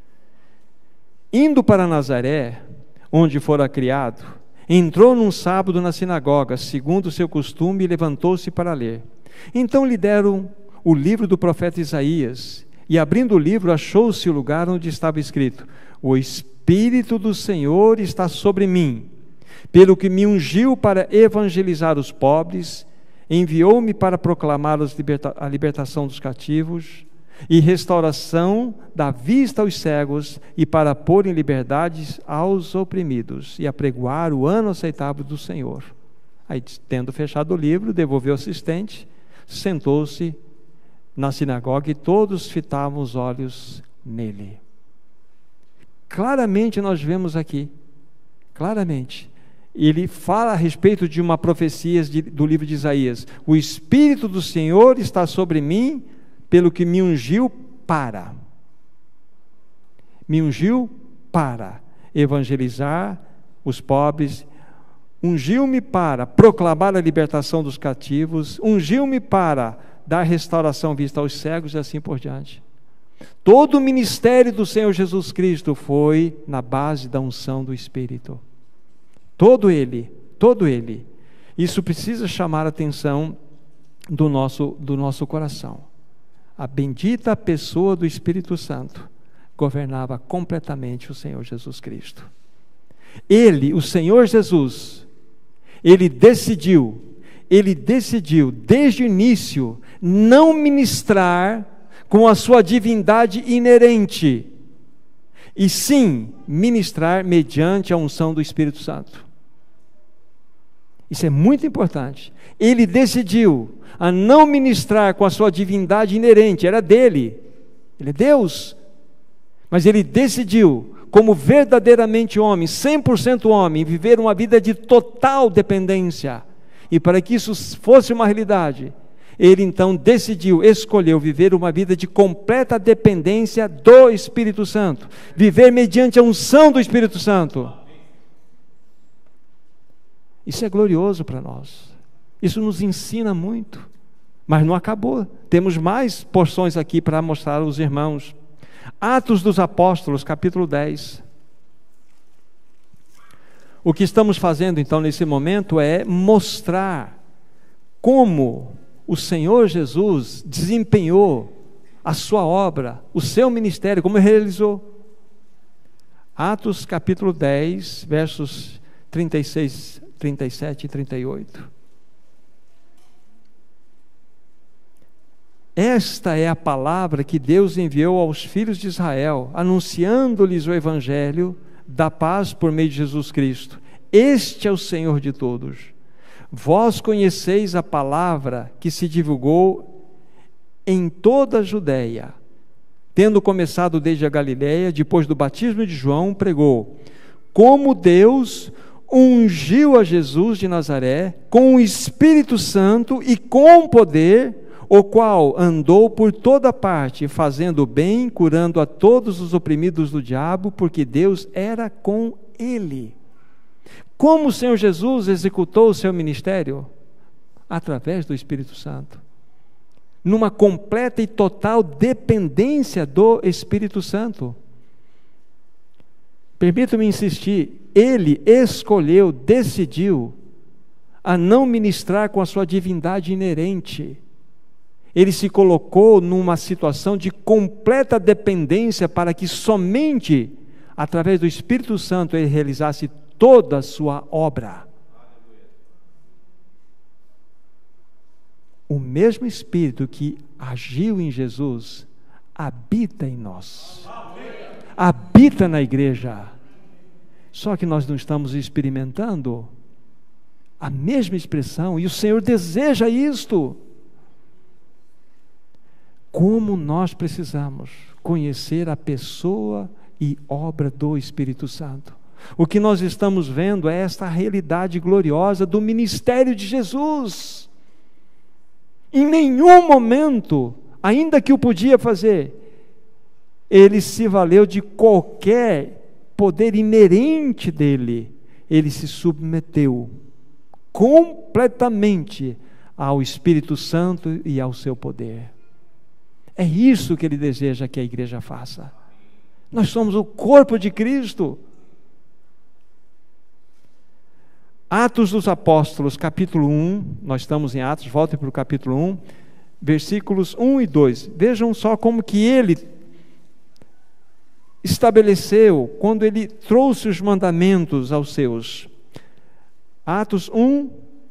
Indo para Nazaré, onde fora criado, entrou num sábado na sinagoga, segundo o seu costume, e levantou-se para ler. Então lhe deram o livro do profeta Isaías, e abrindo o livro, achou-se o lugar onde estava escrito: o Espírito do Senhor está sobre mim, pelo que me ungiu para evangelizar os pobres, enviou-me para proclamar a libertação dos cativos, e restauração da vista aos cegos, e para pôr em liberdade aos oprimidos, e apregoar o ano aceitável do Senhor. Aí, tendo fechado o livro, devolveu o assistente, sentou-se na sinagoga, e todos fitavam os olhos nele. Claramente nós vemos aqui, claramente, ele fala a respeito de uma profecia do livro de Isaías: o Espírito do Senhor está sobre mim, pelo que me ungiu para evangelizar os pobres, ungiu-me para proclamar a libertação dos cativos, ungiu-me para dar restauração vista aos cegos, e assim por diante. Todo o ministério do Senhor Jesus Cristo foi na base da unção do Espírito. Todo ele. Isso precisa chamar a atenção do nosso coração. A bendita pessoa do Espírito Santo governava completamente o Senhor Jesus Cristo. Ele, o Senhor Jesus, ele decidiu desde o início não ministrar com a sua divindade inerente, e sim ministrar mediante a unção do Espírito Santo. Isso é muito importante. Ele decidiu a não ministrar com a sua divindade inerente, era dele, ele é Deus, mas ele decidiu, como verdadeiramente homem, 100% homem, viver uma vida de total dependência. E para que isso fosse uma realidade, ele então escolheu viver uma vida de completa dependência do Espírito Santo, viver mediante a unção do Espírito Santo. Isso é glorioso para nós, isso nos ensina muito, mas não acabou, temos mais porções aqui para mostrar aos irmãos. Atos dos Apóstolos, capítulo 10. O que estamos fazendo então nesse momento é mostrar como o Senhor Jesus desempenhou a sua obra, o seu ministério, como ele realizou. Atos capítulo 10, versos 36, 37 e 38. Esta é a palavra que Deus enviou aos filhos de Israel, anunciando-lhes o evangelho da paz por meio de Jesus Cristo. Este é o Senhor de todos. Vós conheceis a palavra que se divulgou em toda a Judeia, tendo começado desde a Galileia, depois do batismo de João, pregou: como Deus ungiu a Jesus de Nazaré com o Espírito Santo e com poder, o qual andou por toda parte, fazendo bem, curando a todos os oprimidos do diabo, porque Deus era com ele. Como o Senhor Jesus executou o seu ministério? Através do Espírito Santo. Numa completa e total dependência do Espírito Santo. Permita-me insistir, ele escolheu, decidiu a não ministrar com a sua divindade inerente. Ele se colocou numa situação de completa dependência para que somente através do Espírito Santo ele realizasse toda a sua obra. O mesmo Espírito que agiu em Jesus habita em nós, habita na igreja. Só que nós não estamos experimentando a mesma expressão, e o Senhor deseja isto. Como nós precisamos conhecer a pessoa e obra do Espírito Santo. O que nós estamos vendo é esta realidade gloriosa do ministério de Jesus. Em nenhum momento, ainda que o podia fazer, ele se valeu de qualquer poder inerente dele. Ele se submeteu completamente ao Espírito Santo e ao seu poder. É isso que ele deseja que a igreja faça. Nós somos o corpo de Cristo. Atos dos Apóstolos, capítulo 1, nós estamos em Atos, voltem para o capítulo 1, versículos 1 e 2. Vejam só como que ele estabeleceu, quando ele trouxe os mandamentos aos seus. Atos 1,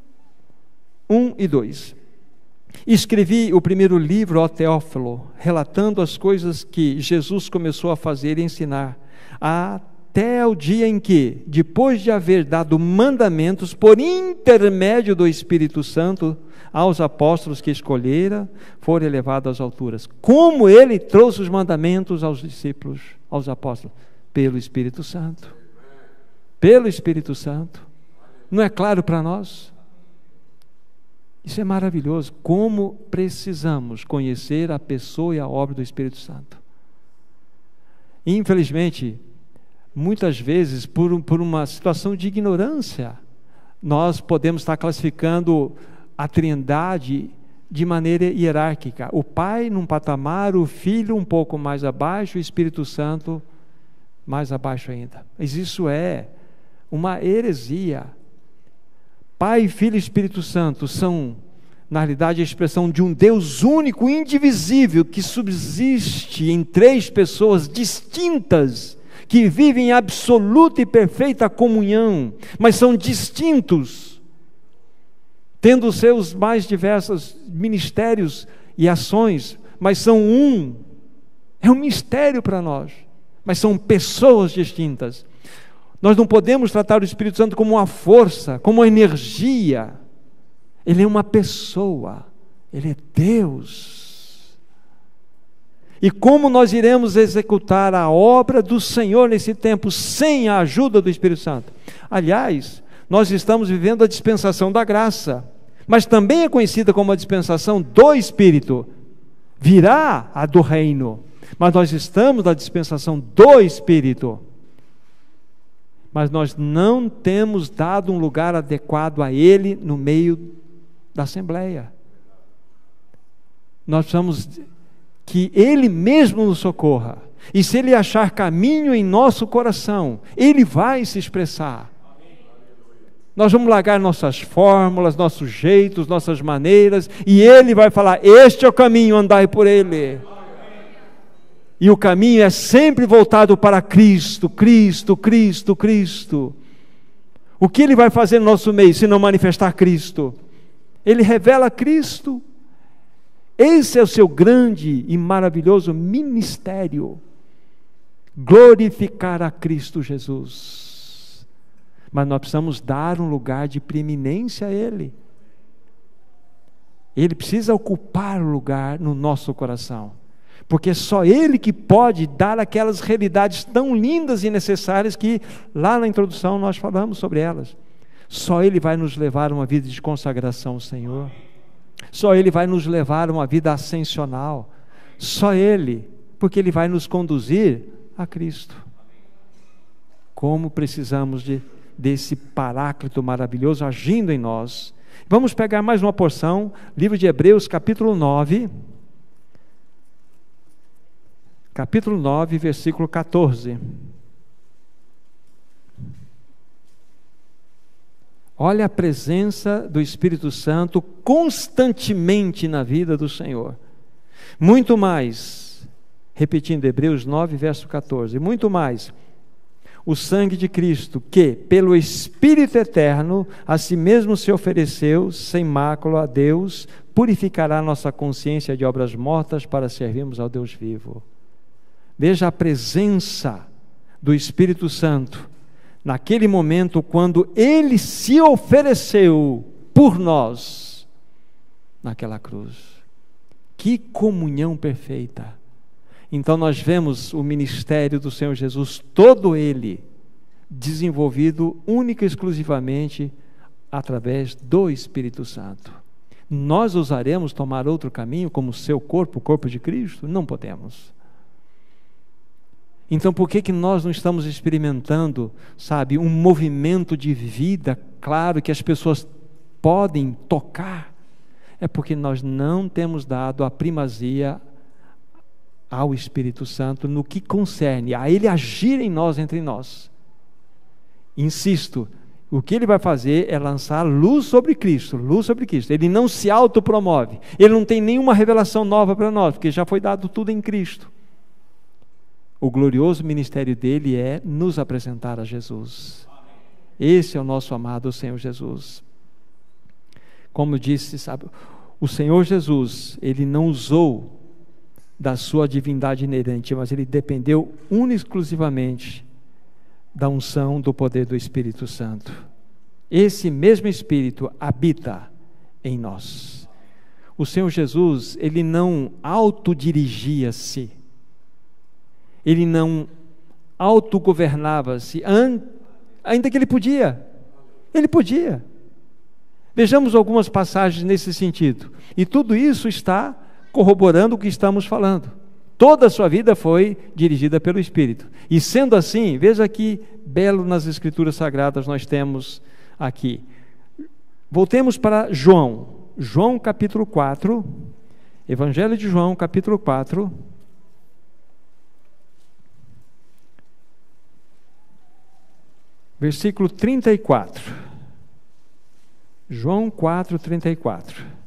1 e 2. Escrevi o primeiro livro, ó Teófilo, relatando as coisas que Jesus começou a fazer e ensinar, até o dia em que, depois de haver dado mandamentos por intermédio do Espírito Santo aos apóstolos que escolhera, foram elevados às alturas. Como ele trouxe os mandamentos aos discípulos, aos apóstolos? Pelo Espírito Santo. Pelo Espírito Santo. Não é claro para nós? Isso é maravilhoso. Como precisamos conhecer a pessoa e a obra do Espírito Santo. Infelizmente, muitas vezes, por uma situação de ignorância, nós podemos estar classificando a Trindade de maneira hierárquica. O Pai num patamar, o Filho um pouco mais abaixo, o Espírito Santo mais abaixo ainda. Mas isso é uma heresia. Pai, Filho e Espírito Santo são, na realidade, a expressão de um Deus único, indivisível, que subsiste em três pessoas distintas, que vivem em absoluta e perfeita comunhão, mas são distintos, tendo seus mais diversos ministérios e ações, mas são um. É um mistério para nós, mas são pessoas distintas. Nós não podemos tratar o Espírito Santo como uma força, como uma energia. Ele é uma pessoa, ele é Deus. E como nós iremos executar a obra do Senhor nesse tempo sem a ajuda do Espírito Santo? Aliás, nós estamos vivendo a dispensação da graça, mas também é conhecida como a dispensação do Espírito. Virá a do reino, mas nós estamos na dispensação do Espírito. Mas nós não temos dado um lugar adequado a Ele no meio da Assembleia. Nós precisamos que Ele mesmo nos socorra. E se Ele achar caminho em nosso coração, Ele vai se expressar. Nós vamos largar nossas fórmulas, nossos jeitos, nossas maneiras, e Ele vai falar: este é o caminho, andai por ele. E o caminho é sempre voltado para Cristo, Cristo, Cristo, Cristo. O que Ele vai fazer no nosso meio, se não manifestar Cristo? Ele revela Cristo. Esse é o seu grande e maravilhoso ministério. Glorificar a Cristo Jesus. Mas nós precisamos dar um lugar de preeminência a Ele. Ele precisa ocupar o lugar no nosso coração. porque só Ele que pode dar aquelas realidades tão lindas e necessárias que lá na introdução nós falamos sobre elas. Só Ele vai nos levar a uma vida de consagração ao Senhor, só Ele vai nos levar a uma vida ascensional, só Ele, porque Ele vai nos conduzir a Cristo. Como precisamos desse Paráclito maravilhoso agindo em nós. Vamos pegar mais uma porção, livro de Hebreus, capítulo 9, versículo 14. Olha a presença do Espírito Santo constantemente na vida do Senhor. Muito mais, repetindo Hebreus 9, verso 14, muito mais, o sangue de Cristo, que, pelo Espírito eterno, a si mesmo se ofereceu, sem mácula a Deus, purificará nossa consciência de obras mortas para servirmos ao Deus vivo. Veja a presença do Espírito Santo, naquele momento quando Ele se ofereceu por nós, naquela cruz. Que comunhão perfeita! Então nós vemos o ministério do Senhor Jesus, todo ele, desenvolvido única e exclusivamente através do Espírito Santo. Nós ousaremos tomar outro caminho como seu corpo, o corpo de Cristo? Não podemos. Então por que nós não estamos experimentando, sabe, um movimento de vida, claro, que as pessoas podem tocar? É porque nós não temos dado a primazia ao Espírito Santo no que concerne a Ele agir em nós, entre nós. Insisto, o que Ele vai fazer é lançar luz sobre Cristo, luz sobre Cristo. Ele não se autopromove, Ele não tem nenhuma revelação nova para nós, porque já foi dado tudo em Cristo. O glorioso ministério dele é nos apresentar a Jesus. Esse é o nosso amado Senhor Jesus. Como eu disse, sabe, o Senhor Jesus, Ele não usou da sua divindade inerente, mas Ele dependeu única e exclusivamente da unção do poder do Espírito Santo. Esse mesmo Espírito habita em nós. O Senhor Jesus, Ele não autodirigia-se, Ele não autogovernava-se, ainda que Ele podia. Vejamos algumas passagens nesse sentido, e tudo isso está corroborando o que estamos falando. Toda a sua vida foi dirigida pelo Espírito, e sendo assim, veja que belo nas Escrituras Sagradas nós temos aqui. Voltemos para João capítulo 4, Evangelho de João capítulo 4, versículo 34, João 4, 34.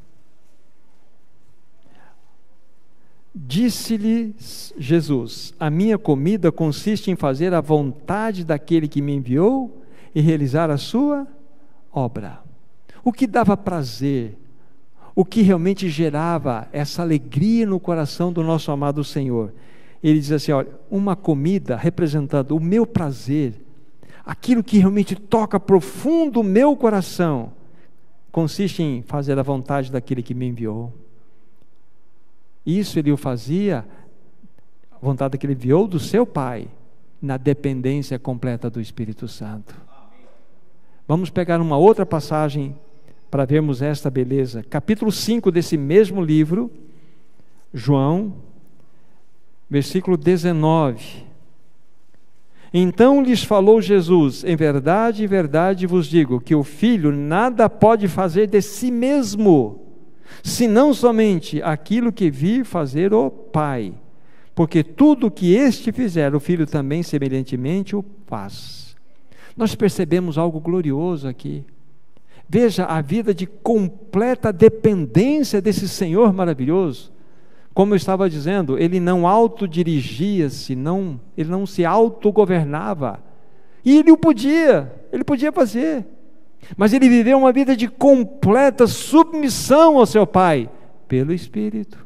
Disse-lhes Jesus: a minha comida consiste em fazer a vontade daquele que me enviou e realizar a sua obra. O que dava prazer, o que realmente gerava essa alegria no coração do nosso amado Senhor? Ele diz assim: olha, uma comida representando o meu prazer, aquilo que realmente toca profundo o meu coração, consiste em fazer a vontade daquele que me enviou. Isso ele o fazia, a vontade que ele enviou do seu Pai, na dependência completa do Espírito Santo. Vamos pegar uma outra passagem para vermos esta beleza. Capítulo 5 desse mesmo livro, João, versículo 19. Então lhes falou Jesus: em verdade, vos digo, que o Filho nada pode fazer de si mesmo, senão somente aquilo que vir fazer o Pai, porque tudo o que este fizer, o Filho também semelhantemente o faz. Nós percebemos algo glorioso aqui. Veja a vida de completa dependência desse Senhor maravilhoso. Como eu estava dizendo, Ele não autodirigia-se, Ele não se autogovernava, e Ele podia fazer, mas Ele viveu uma vida de completa submissão ao seu Pai, pelo Espírito.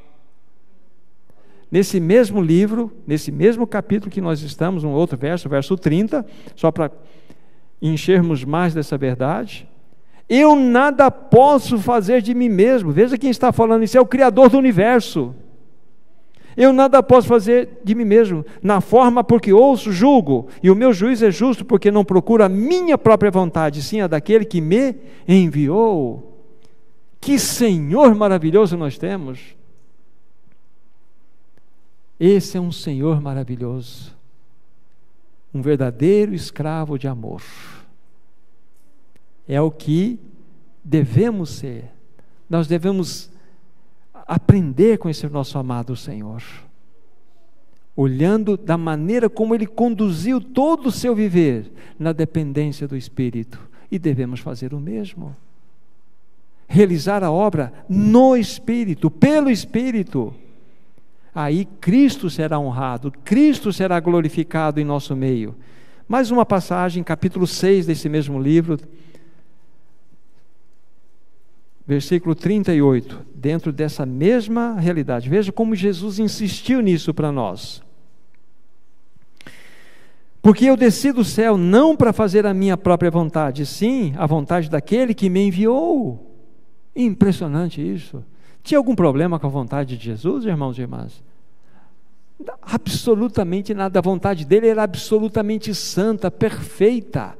Nesse mesmo livro, nesse mesmo capítulo que nós estamos, um outro verso, verso 30, só para enchermos mais dessa verdade: eu nada posso fazer de mim mesmo. Veja quem está falando isso, é o Criador do universo. Eu nada posso fazer de mim mesmo. Na forma porque ouço, julgo, e o meu juízo é justo, porque não procuro a minha própria vontade, sim a daquele que me enviou. Que Senhor maravilhoso nós temos! Esse é um Senhor maravilhoso, um verdadeiro escravo de amor. É o que devemos ser. Nós devemos aprender com esse nosso amado Senhor, olhando da maneira como Ele conduziu todo o seu viver na dependência do Espírito, e devemos fazer o mesmo, realizar a obra no Espírito, pelo Espírito. Aí Cristo será honrado, Cristo será glorificado em nosso meio. Mais uma passagem, capítulo 6 desse mesmo livro, versículo 38, dentro dessa mesma realidade. Veja como Jesus insistiu nisso para nós. Porque eu desci do céu não para fazer a minha própria vontade, sim a vontade daquele que me enviou. Impressionante isso. Tinha algum problema com a vontade de Jesus, irmãos e irmãs? Absolutamente nada. A vontade dele era absolutamente santa, perfeita.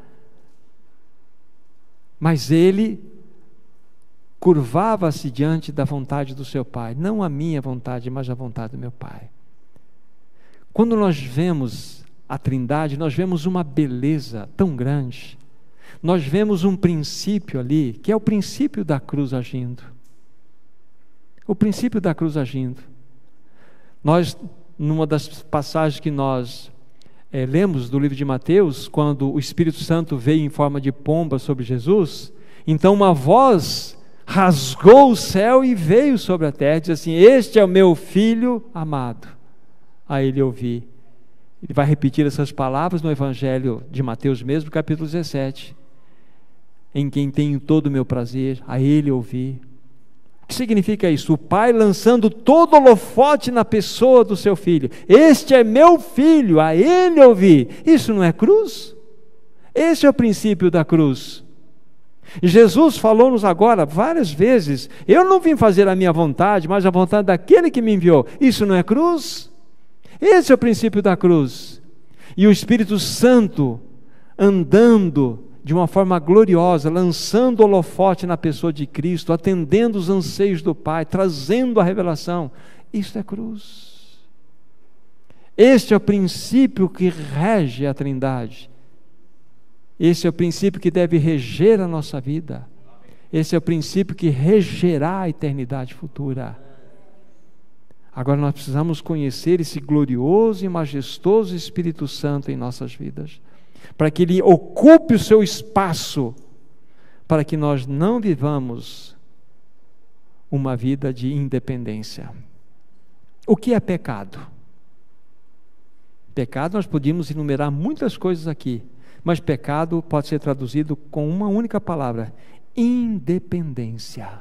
Mas ele curvava-se diante da vontade do seu Pai. Não a minha vontade, mas a vontade do meu Pai. Quando nós vemos a Trindade, nós vemos uma beleza tão grande. Nós vemos um princípio ali, que é o princípio da cruz agindo. O princípio da cruz agindo. Nós, numa das passagens que nós lemos do livro de Mateus, quando o Espírito Santo veio em forma de pomba sobre Jesus, então uma voz rasgou o céu e veio sobre a terra, diz assim: este é o meu Filho amado, a ele ouvi. Ele vai repetir essas palavras no Evangelho de Mateus mesmo, capítulo 17, em quem tenho todo o meu prazer, a ele ouvi. O que significa isso? O Pai lançando todo o holofote na pessoa do seu Filho. Este é meu Filho, a ele ouvi. Isso não é cruz? Esse é o princípio da cruz. Jesus falou-nos agora várias vezes: eu não vim fazer a minha vontade, mas a vontade daquele que me enviou. Isso não é cruz? Esse é o princípio da cruz. E o Espírito Santo andando de uma forma gloriosa, lançando o holofote na pessoa de Cristo, atendendo os anseios do Pai, trazendo a revelação. Isso é cruz. Este é o princípio que rege a Trindade. Esse é o princípio que deve reger a nossa vida. Esse é o princípio que regerá a eternidade futura. Agora nós precisamos conhecer esse glorioso e majestoso Espírito Santo em nossas vidas, para que Ele ocupe o seu espaço, para que nós não vivamos uma vida de independência. O que é pecado? Pecado, nós podíamos enumerar muitas coisas aqui, mas pecado pode ser traduzido com uma única palavra: independência.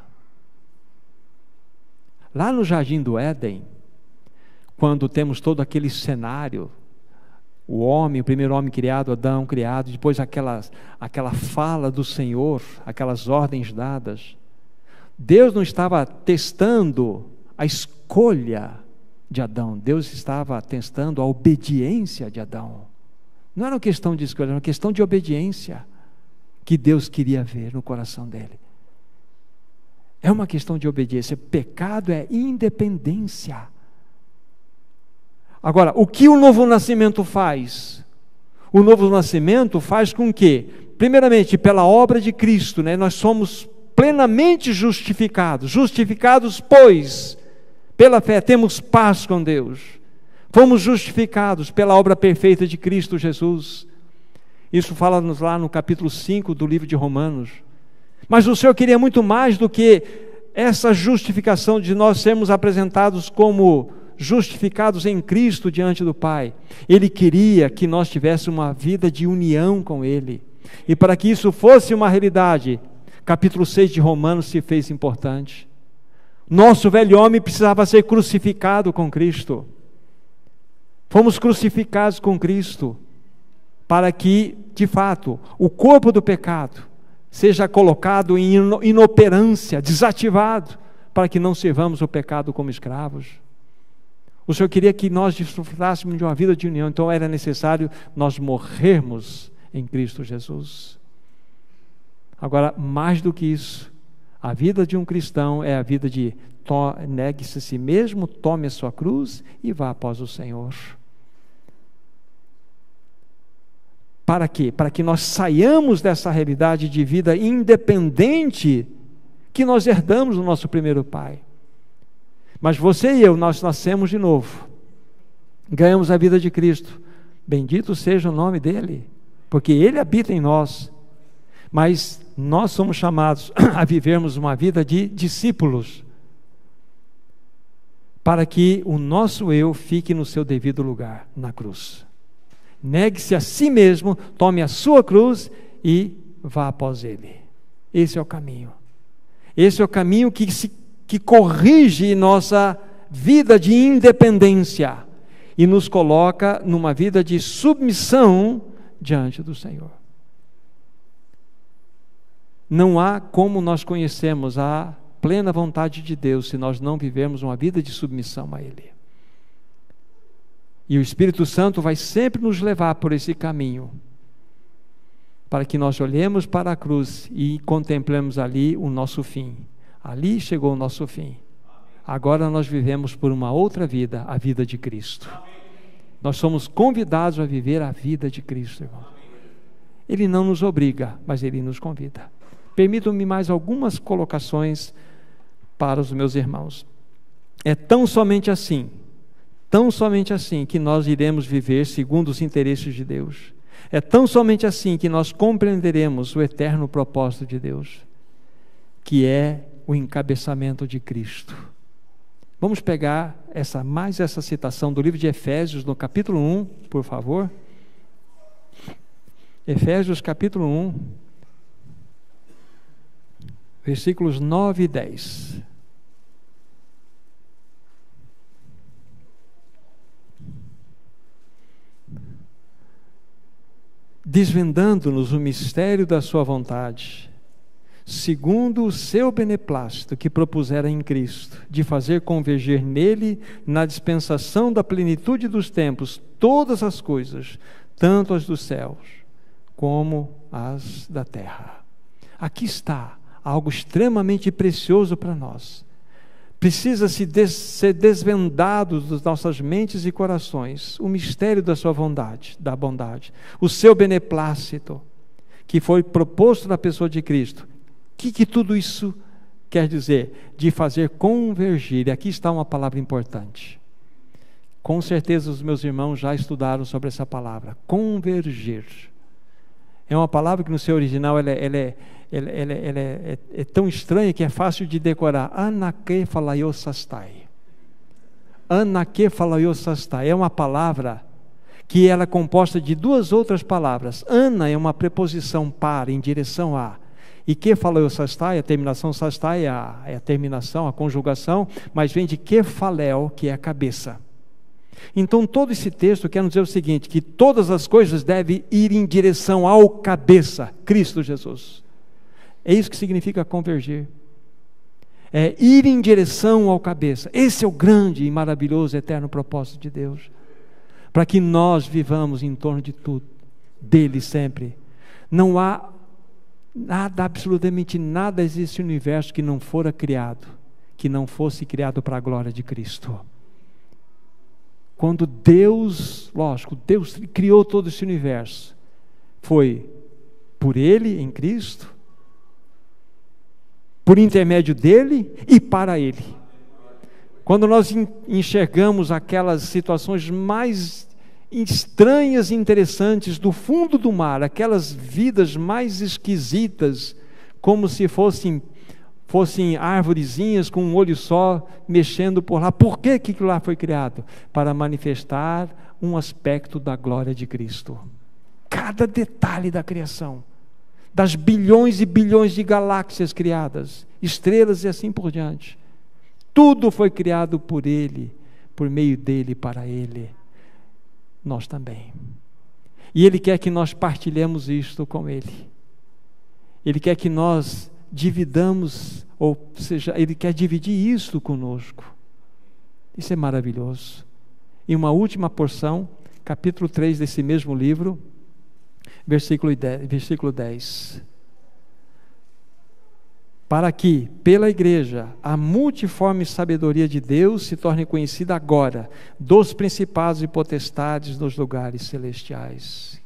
Lá no Jardim do Éden, quando temos todo aquele cenário, o homem, o primeiro homem criado, Adão criado, depois aquela fala do Senhor, aquelas ordens dadas, Deus não estava testando a escolha de Adão, Deus estava testando a obediência de Adão. Não era uma questão de escolha, era uma questão de obediência que Deus queria ver no coração dele. É uma questão de obediência. Pecado é independência. Agora, o que o novo nascimento faz? O novo nascimento faz com que, primeiramente, pela obra de Cristo, nós somos plenamente justificados. Justificados, pois, pela fé, temos paz com Deus. Fomos justificados pela obra perfeita de Cristo Jesus. Isso fala-nos lá no capítulo 5 do livro de Romanos. Mas o Senhor queria muito mais do que essa justificação de nós sermos apresentados como justificados em Cristo diante do Pai. Ele queria que nós tivéssemos uma vida de união com Ele. E para que isso fosse uma realidade, capítulo 6 de Romanos se fez importante. Nosso velho homem precisava ser crucificado com Cristo. Fomos crucificados com Cristo para que, de fato, o corpo do pecado seja colocado em inoperância, desativado, para que não sirvamos o pecado como escravos. O Senhor queria que nós desfrutássemos de uma vida de união, então era necessário nós morrermos em Cristo Jesus. Agora, mais do que isso, a vida de um cristão é a vida de negue-se a si mesmo, tome a sua cruz e vá após o Senhor. Para quê? Para que nós saiamos dessa realidade de vida independente que nós herdamos do nosso primeiro pai. Mas você e eu, nós nascemos de novo, ganhamos a vida de Cristo, bendito seja o nome dele, porque ele habita em nós, mas nós somos chamados a vivermos uma vida de discípulos, para que o nosso eu fique no seu devido lugar, na cruz. Negue-se a si mesmo, tome a sua cruz e vá após ele. Esse é o caminho. Esse é o caminho que corrige nossa vida de independência e nos coloca numa vida de submissão diante do Senhor. Não há como nós conhecermos a plena vontade de Deus se nós não vivermos uma vida de submissão a Ele. E o Espírito Santo vai sempre nos levar por esse caminho, para que nós olhemos para a cruz e contemplemos ali o nosso fim. Ali chegou o nosso fim. Agora nós vivemos por uma outra vida, a vida de Cristo. Nós somos convidados a viver a vida de Cristo, irmão. Ele não nos obriga, mas Ele nos convida. Permitam-me mais algumas colocações para os meus irmãos. É tão somente assim que nós iremos viver segundo os interesses de Deus. É tão somente assim que nós compreenderemos o eterno propósito de Deus, que é o encabeçamento de Cristo. Vamos pegar essa citação do livro de Efésios, no capítulo 1, por favor. Efésios capítulo 1, versículos 9 e 10. Desvendando-nos o mistério da sua vontade, segundo o seu beneplácito que propusera em Cristo, de fazer convergir nele, na dispensação da plenitude dos tempos, todas as coisas, tanto as dos céus como as da terra. Aqui está algo extremamente precioso para nós. Precisa ser desvendado das nossas mentes e corações o mistério da sua bondade, o seu beneplácito, que foi proposto na pessoa de Cristo. O que tudo isso quer dizer? De fazer convergir. E aqui está uma palavra importante. Com certeza os meus irmãos já estudaram sobre essa palavra, convergir. É uma palavra que no seu original ela é tão estranha que é fácil de decorar. Anakephalaiosastai. Anakephalaiosastai é uma palavra que ela é composta de duas outras palavras. Ana é uma preposição para, em direção a. E kephalaiosastai, a terminação sastai é a terminação, a conjugação, mas vem de kephalel, que é a cabeça. Então todo esse texto quer nos dizer o seguinte, que todas as coisas devem ir em direção ao cabeça, Cristo Jesus. É isso que significa convergir. É ir em direção ao cabeça. Esse é o grande e maravilhoso eterno propósito de Deus. Para que nós vivamos em torno de tudo, dele sempre. Não há nada, absolutamente nada existe no universo que não fora criado, que não fosse criado para a glória de Cristo. Quando Deus criou todo esse universo, foi por Ele, em Cristo, por intermédio dEle e para Ele. Quando nós enxergamos aquelas situações mais estranhas e interessantes do fundo do mar, aquelas vidas mais esquisitas, como se fossem arvorezinhas com um olho só, mexendo por lá. Por que aquilo lá foi criado? Para manifestar um aspecto da glória de Cristo. Cada detalhe da criação, das bilhões e bilhões de galáxias criadas, estrelas e assim por diante, tudo foi criado por Ele, por meio dEle, para Ele. Nós também. E Ele quer que nós partilhemos isto com Ele. Ele quer que nós dividamos, ou seja, Ele quer dividir isto conosco. Isso é maravilhoso. E uma última porção, capítulo 3 desse mesmo livro, versículo 10. Para que, pela igreja, a multiforme sabedoria de Deus se torne conhecida agora, dos principados e potestades nos lugares celestiais.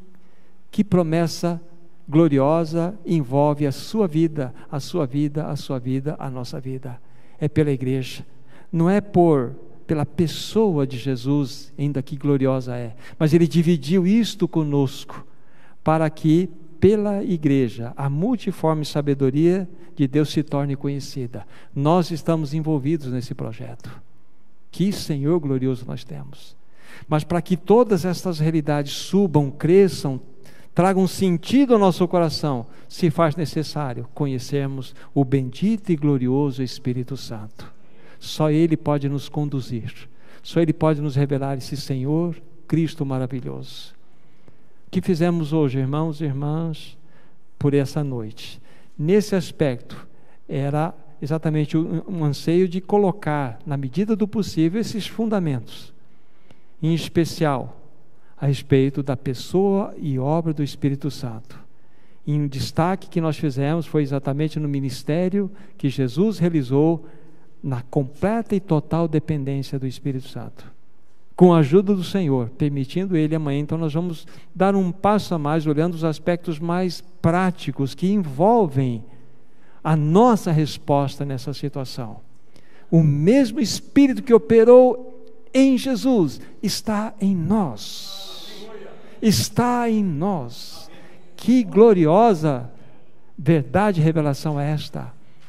Que promessa gloriosa envolve a sua vida, a sua vida, a sua vida, a nossa vida. É pela igreja, não é pela pessoa de Jesus, ainda que gloriosa é, mas Ele dividiu isto conosco, para que pela igreja a multiforme sabedoria de Deus se torne conhecida. Nós estamos envolvidos nesse projeto. Que Senhor glorioso nós temos. Mas para que todas estas realidades subam, cresçam, tragam sentido ao nosso coração, se faz necessário conhecermos o bendito e glorioso Espírito Santo. Só Ele pode nos conduzir, só Ele pode nos revelar esse Senhor Cristo maravilhoso. O que fizemos hoje, irmãos e irmãs, por essa noite? Nesse aspecto, era exatamente um anseio de colocar, na medida do possível, esses fundamentos, em especial, a respeito da pessoa e obra do Espírito Santo. E um destaque que nós fizemos foi exatamente no ministério que Jesus realizou na completa e total dependência do Espírito Santo. Com a ajuda do Senhor, permitindo Ele amanhã, então nós vamos dar um passo a mais, olhando os aspectos mais práticos que envolvem a nossa resposta nessa situação. O mesmo Espírito que operou em Jesus está em nós. Está em nós. Que gloriosa verdade e revelação é esta?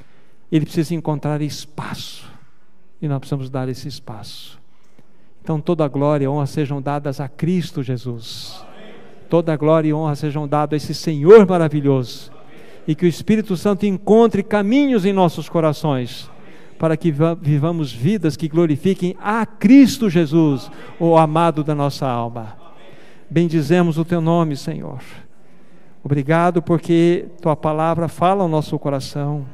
Ele precisa encontrar espaço, e nós precisamos dar esse espaço. Então toda a glória e honra sejam dadas a Cristo Jesus. Toda a glória e honra sejam dadas a esse Senhor maravilhoso. E que o Espírito Santo encontre caminhos em nossos corações, para que vivamos vidas que glorifiquem a Cristo Jesus, o amado da nossa alma. Bendizemos o Teu nome, Senhor. Obrigado porque Tua palavra fala ao nosso coração.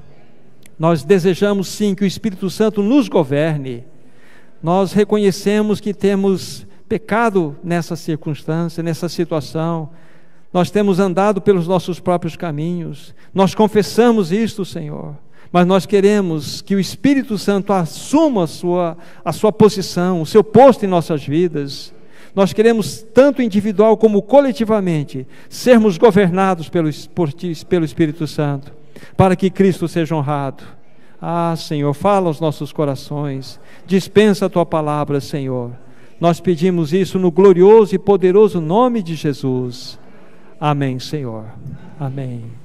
Nós desejamos sim que o Espírito Santo nos governe. Nós reconhecemos que temos pecado nessa circunstância, nessa situação. Nós temos andado pelos nossos próprios caminhos. Nós confessamos isto, Senhor. Mas nós queremos que o Espírito Santo assuma a sua posição, o seu posto em nossas vidas. Nós queremos, tanto individual como coletivamente, sermos governados pelo Espírito Santo, para que Cristo seja honrado. Ah, Senhor, fala aos nossos corações, dispensa a Tua palavra, Senhor. Nós pedimos isso no glorioso e poderoso nome de Jesus. Amém, Senhor. Amém.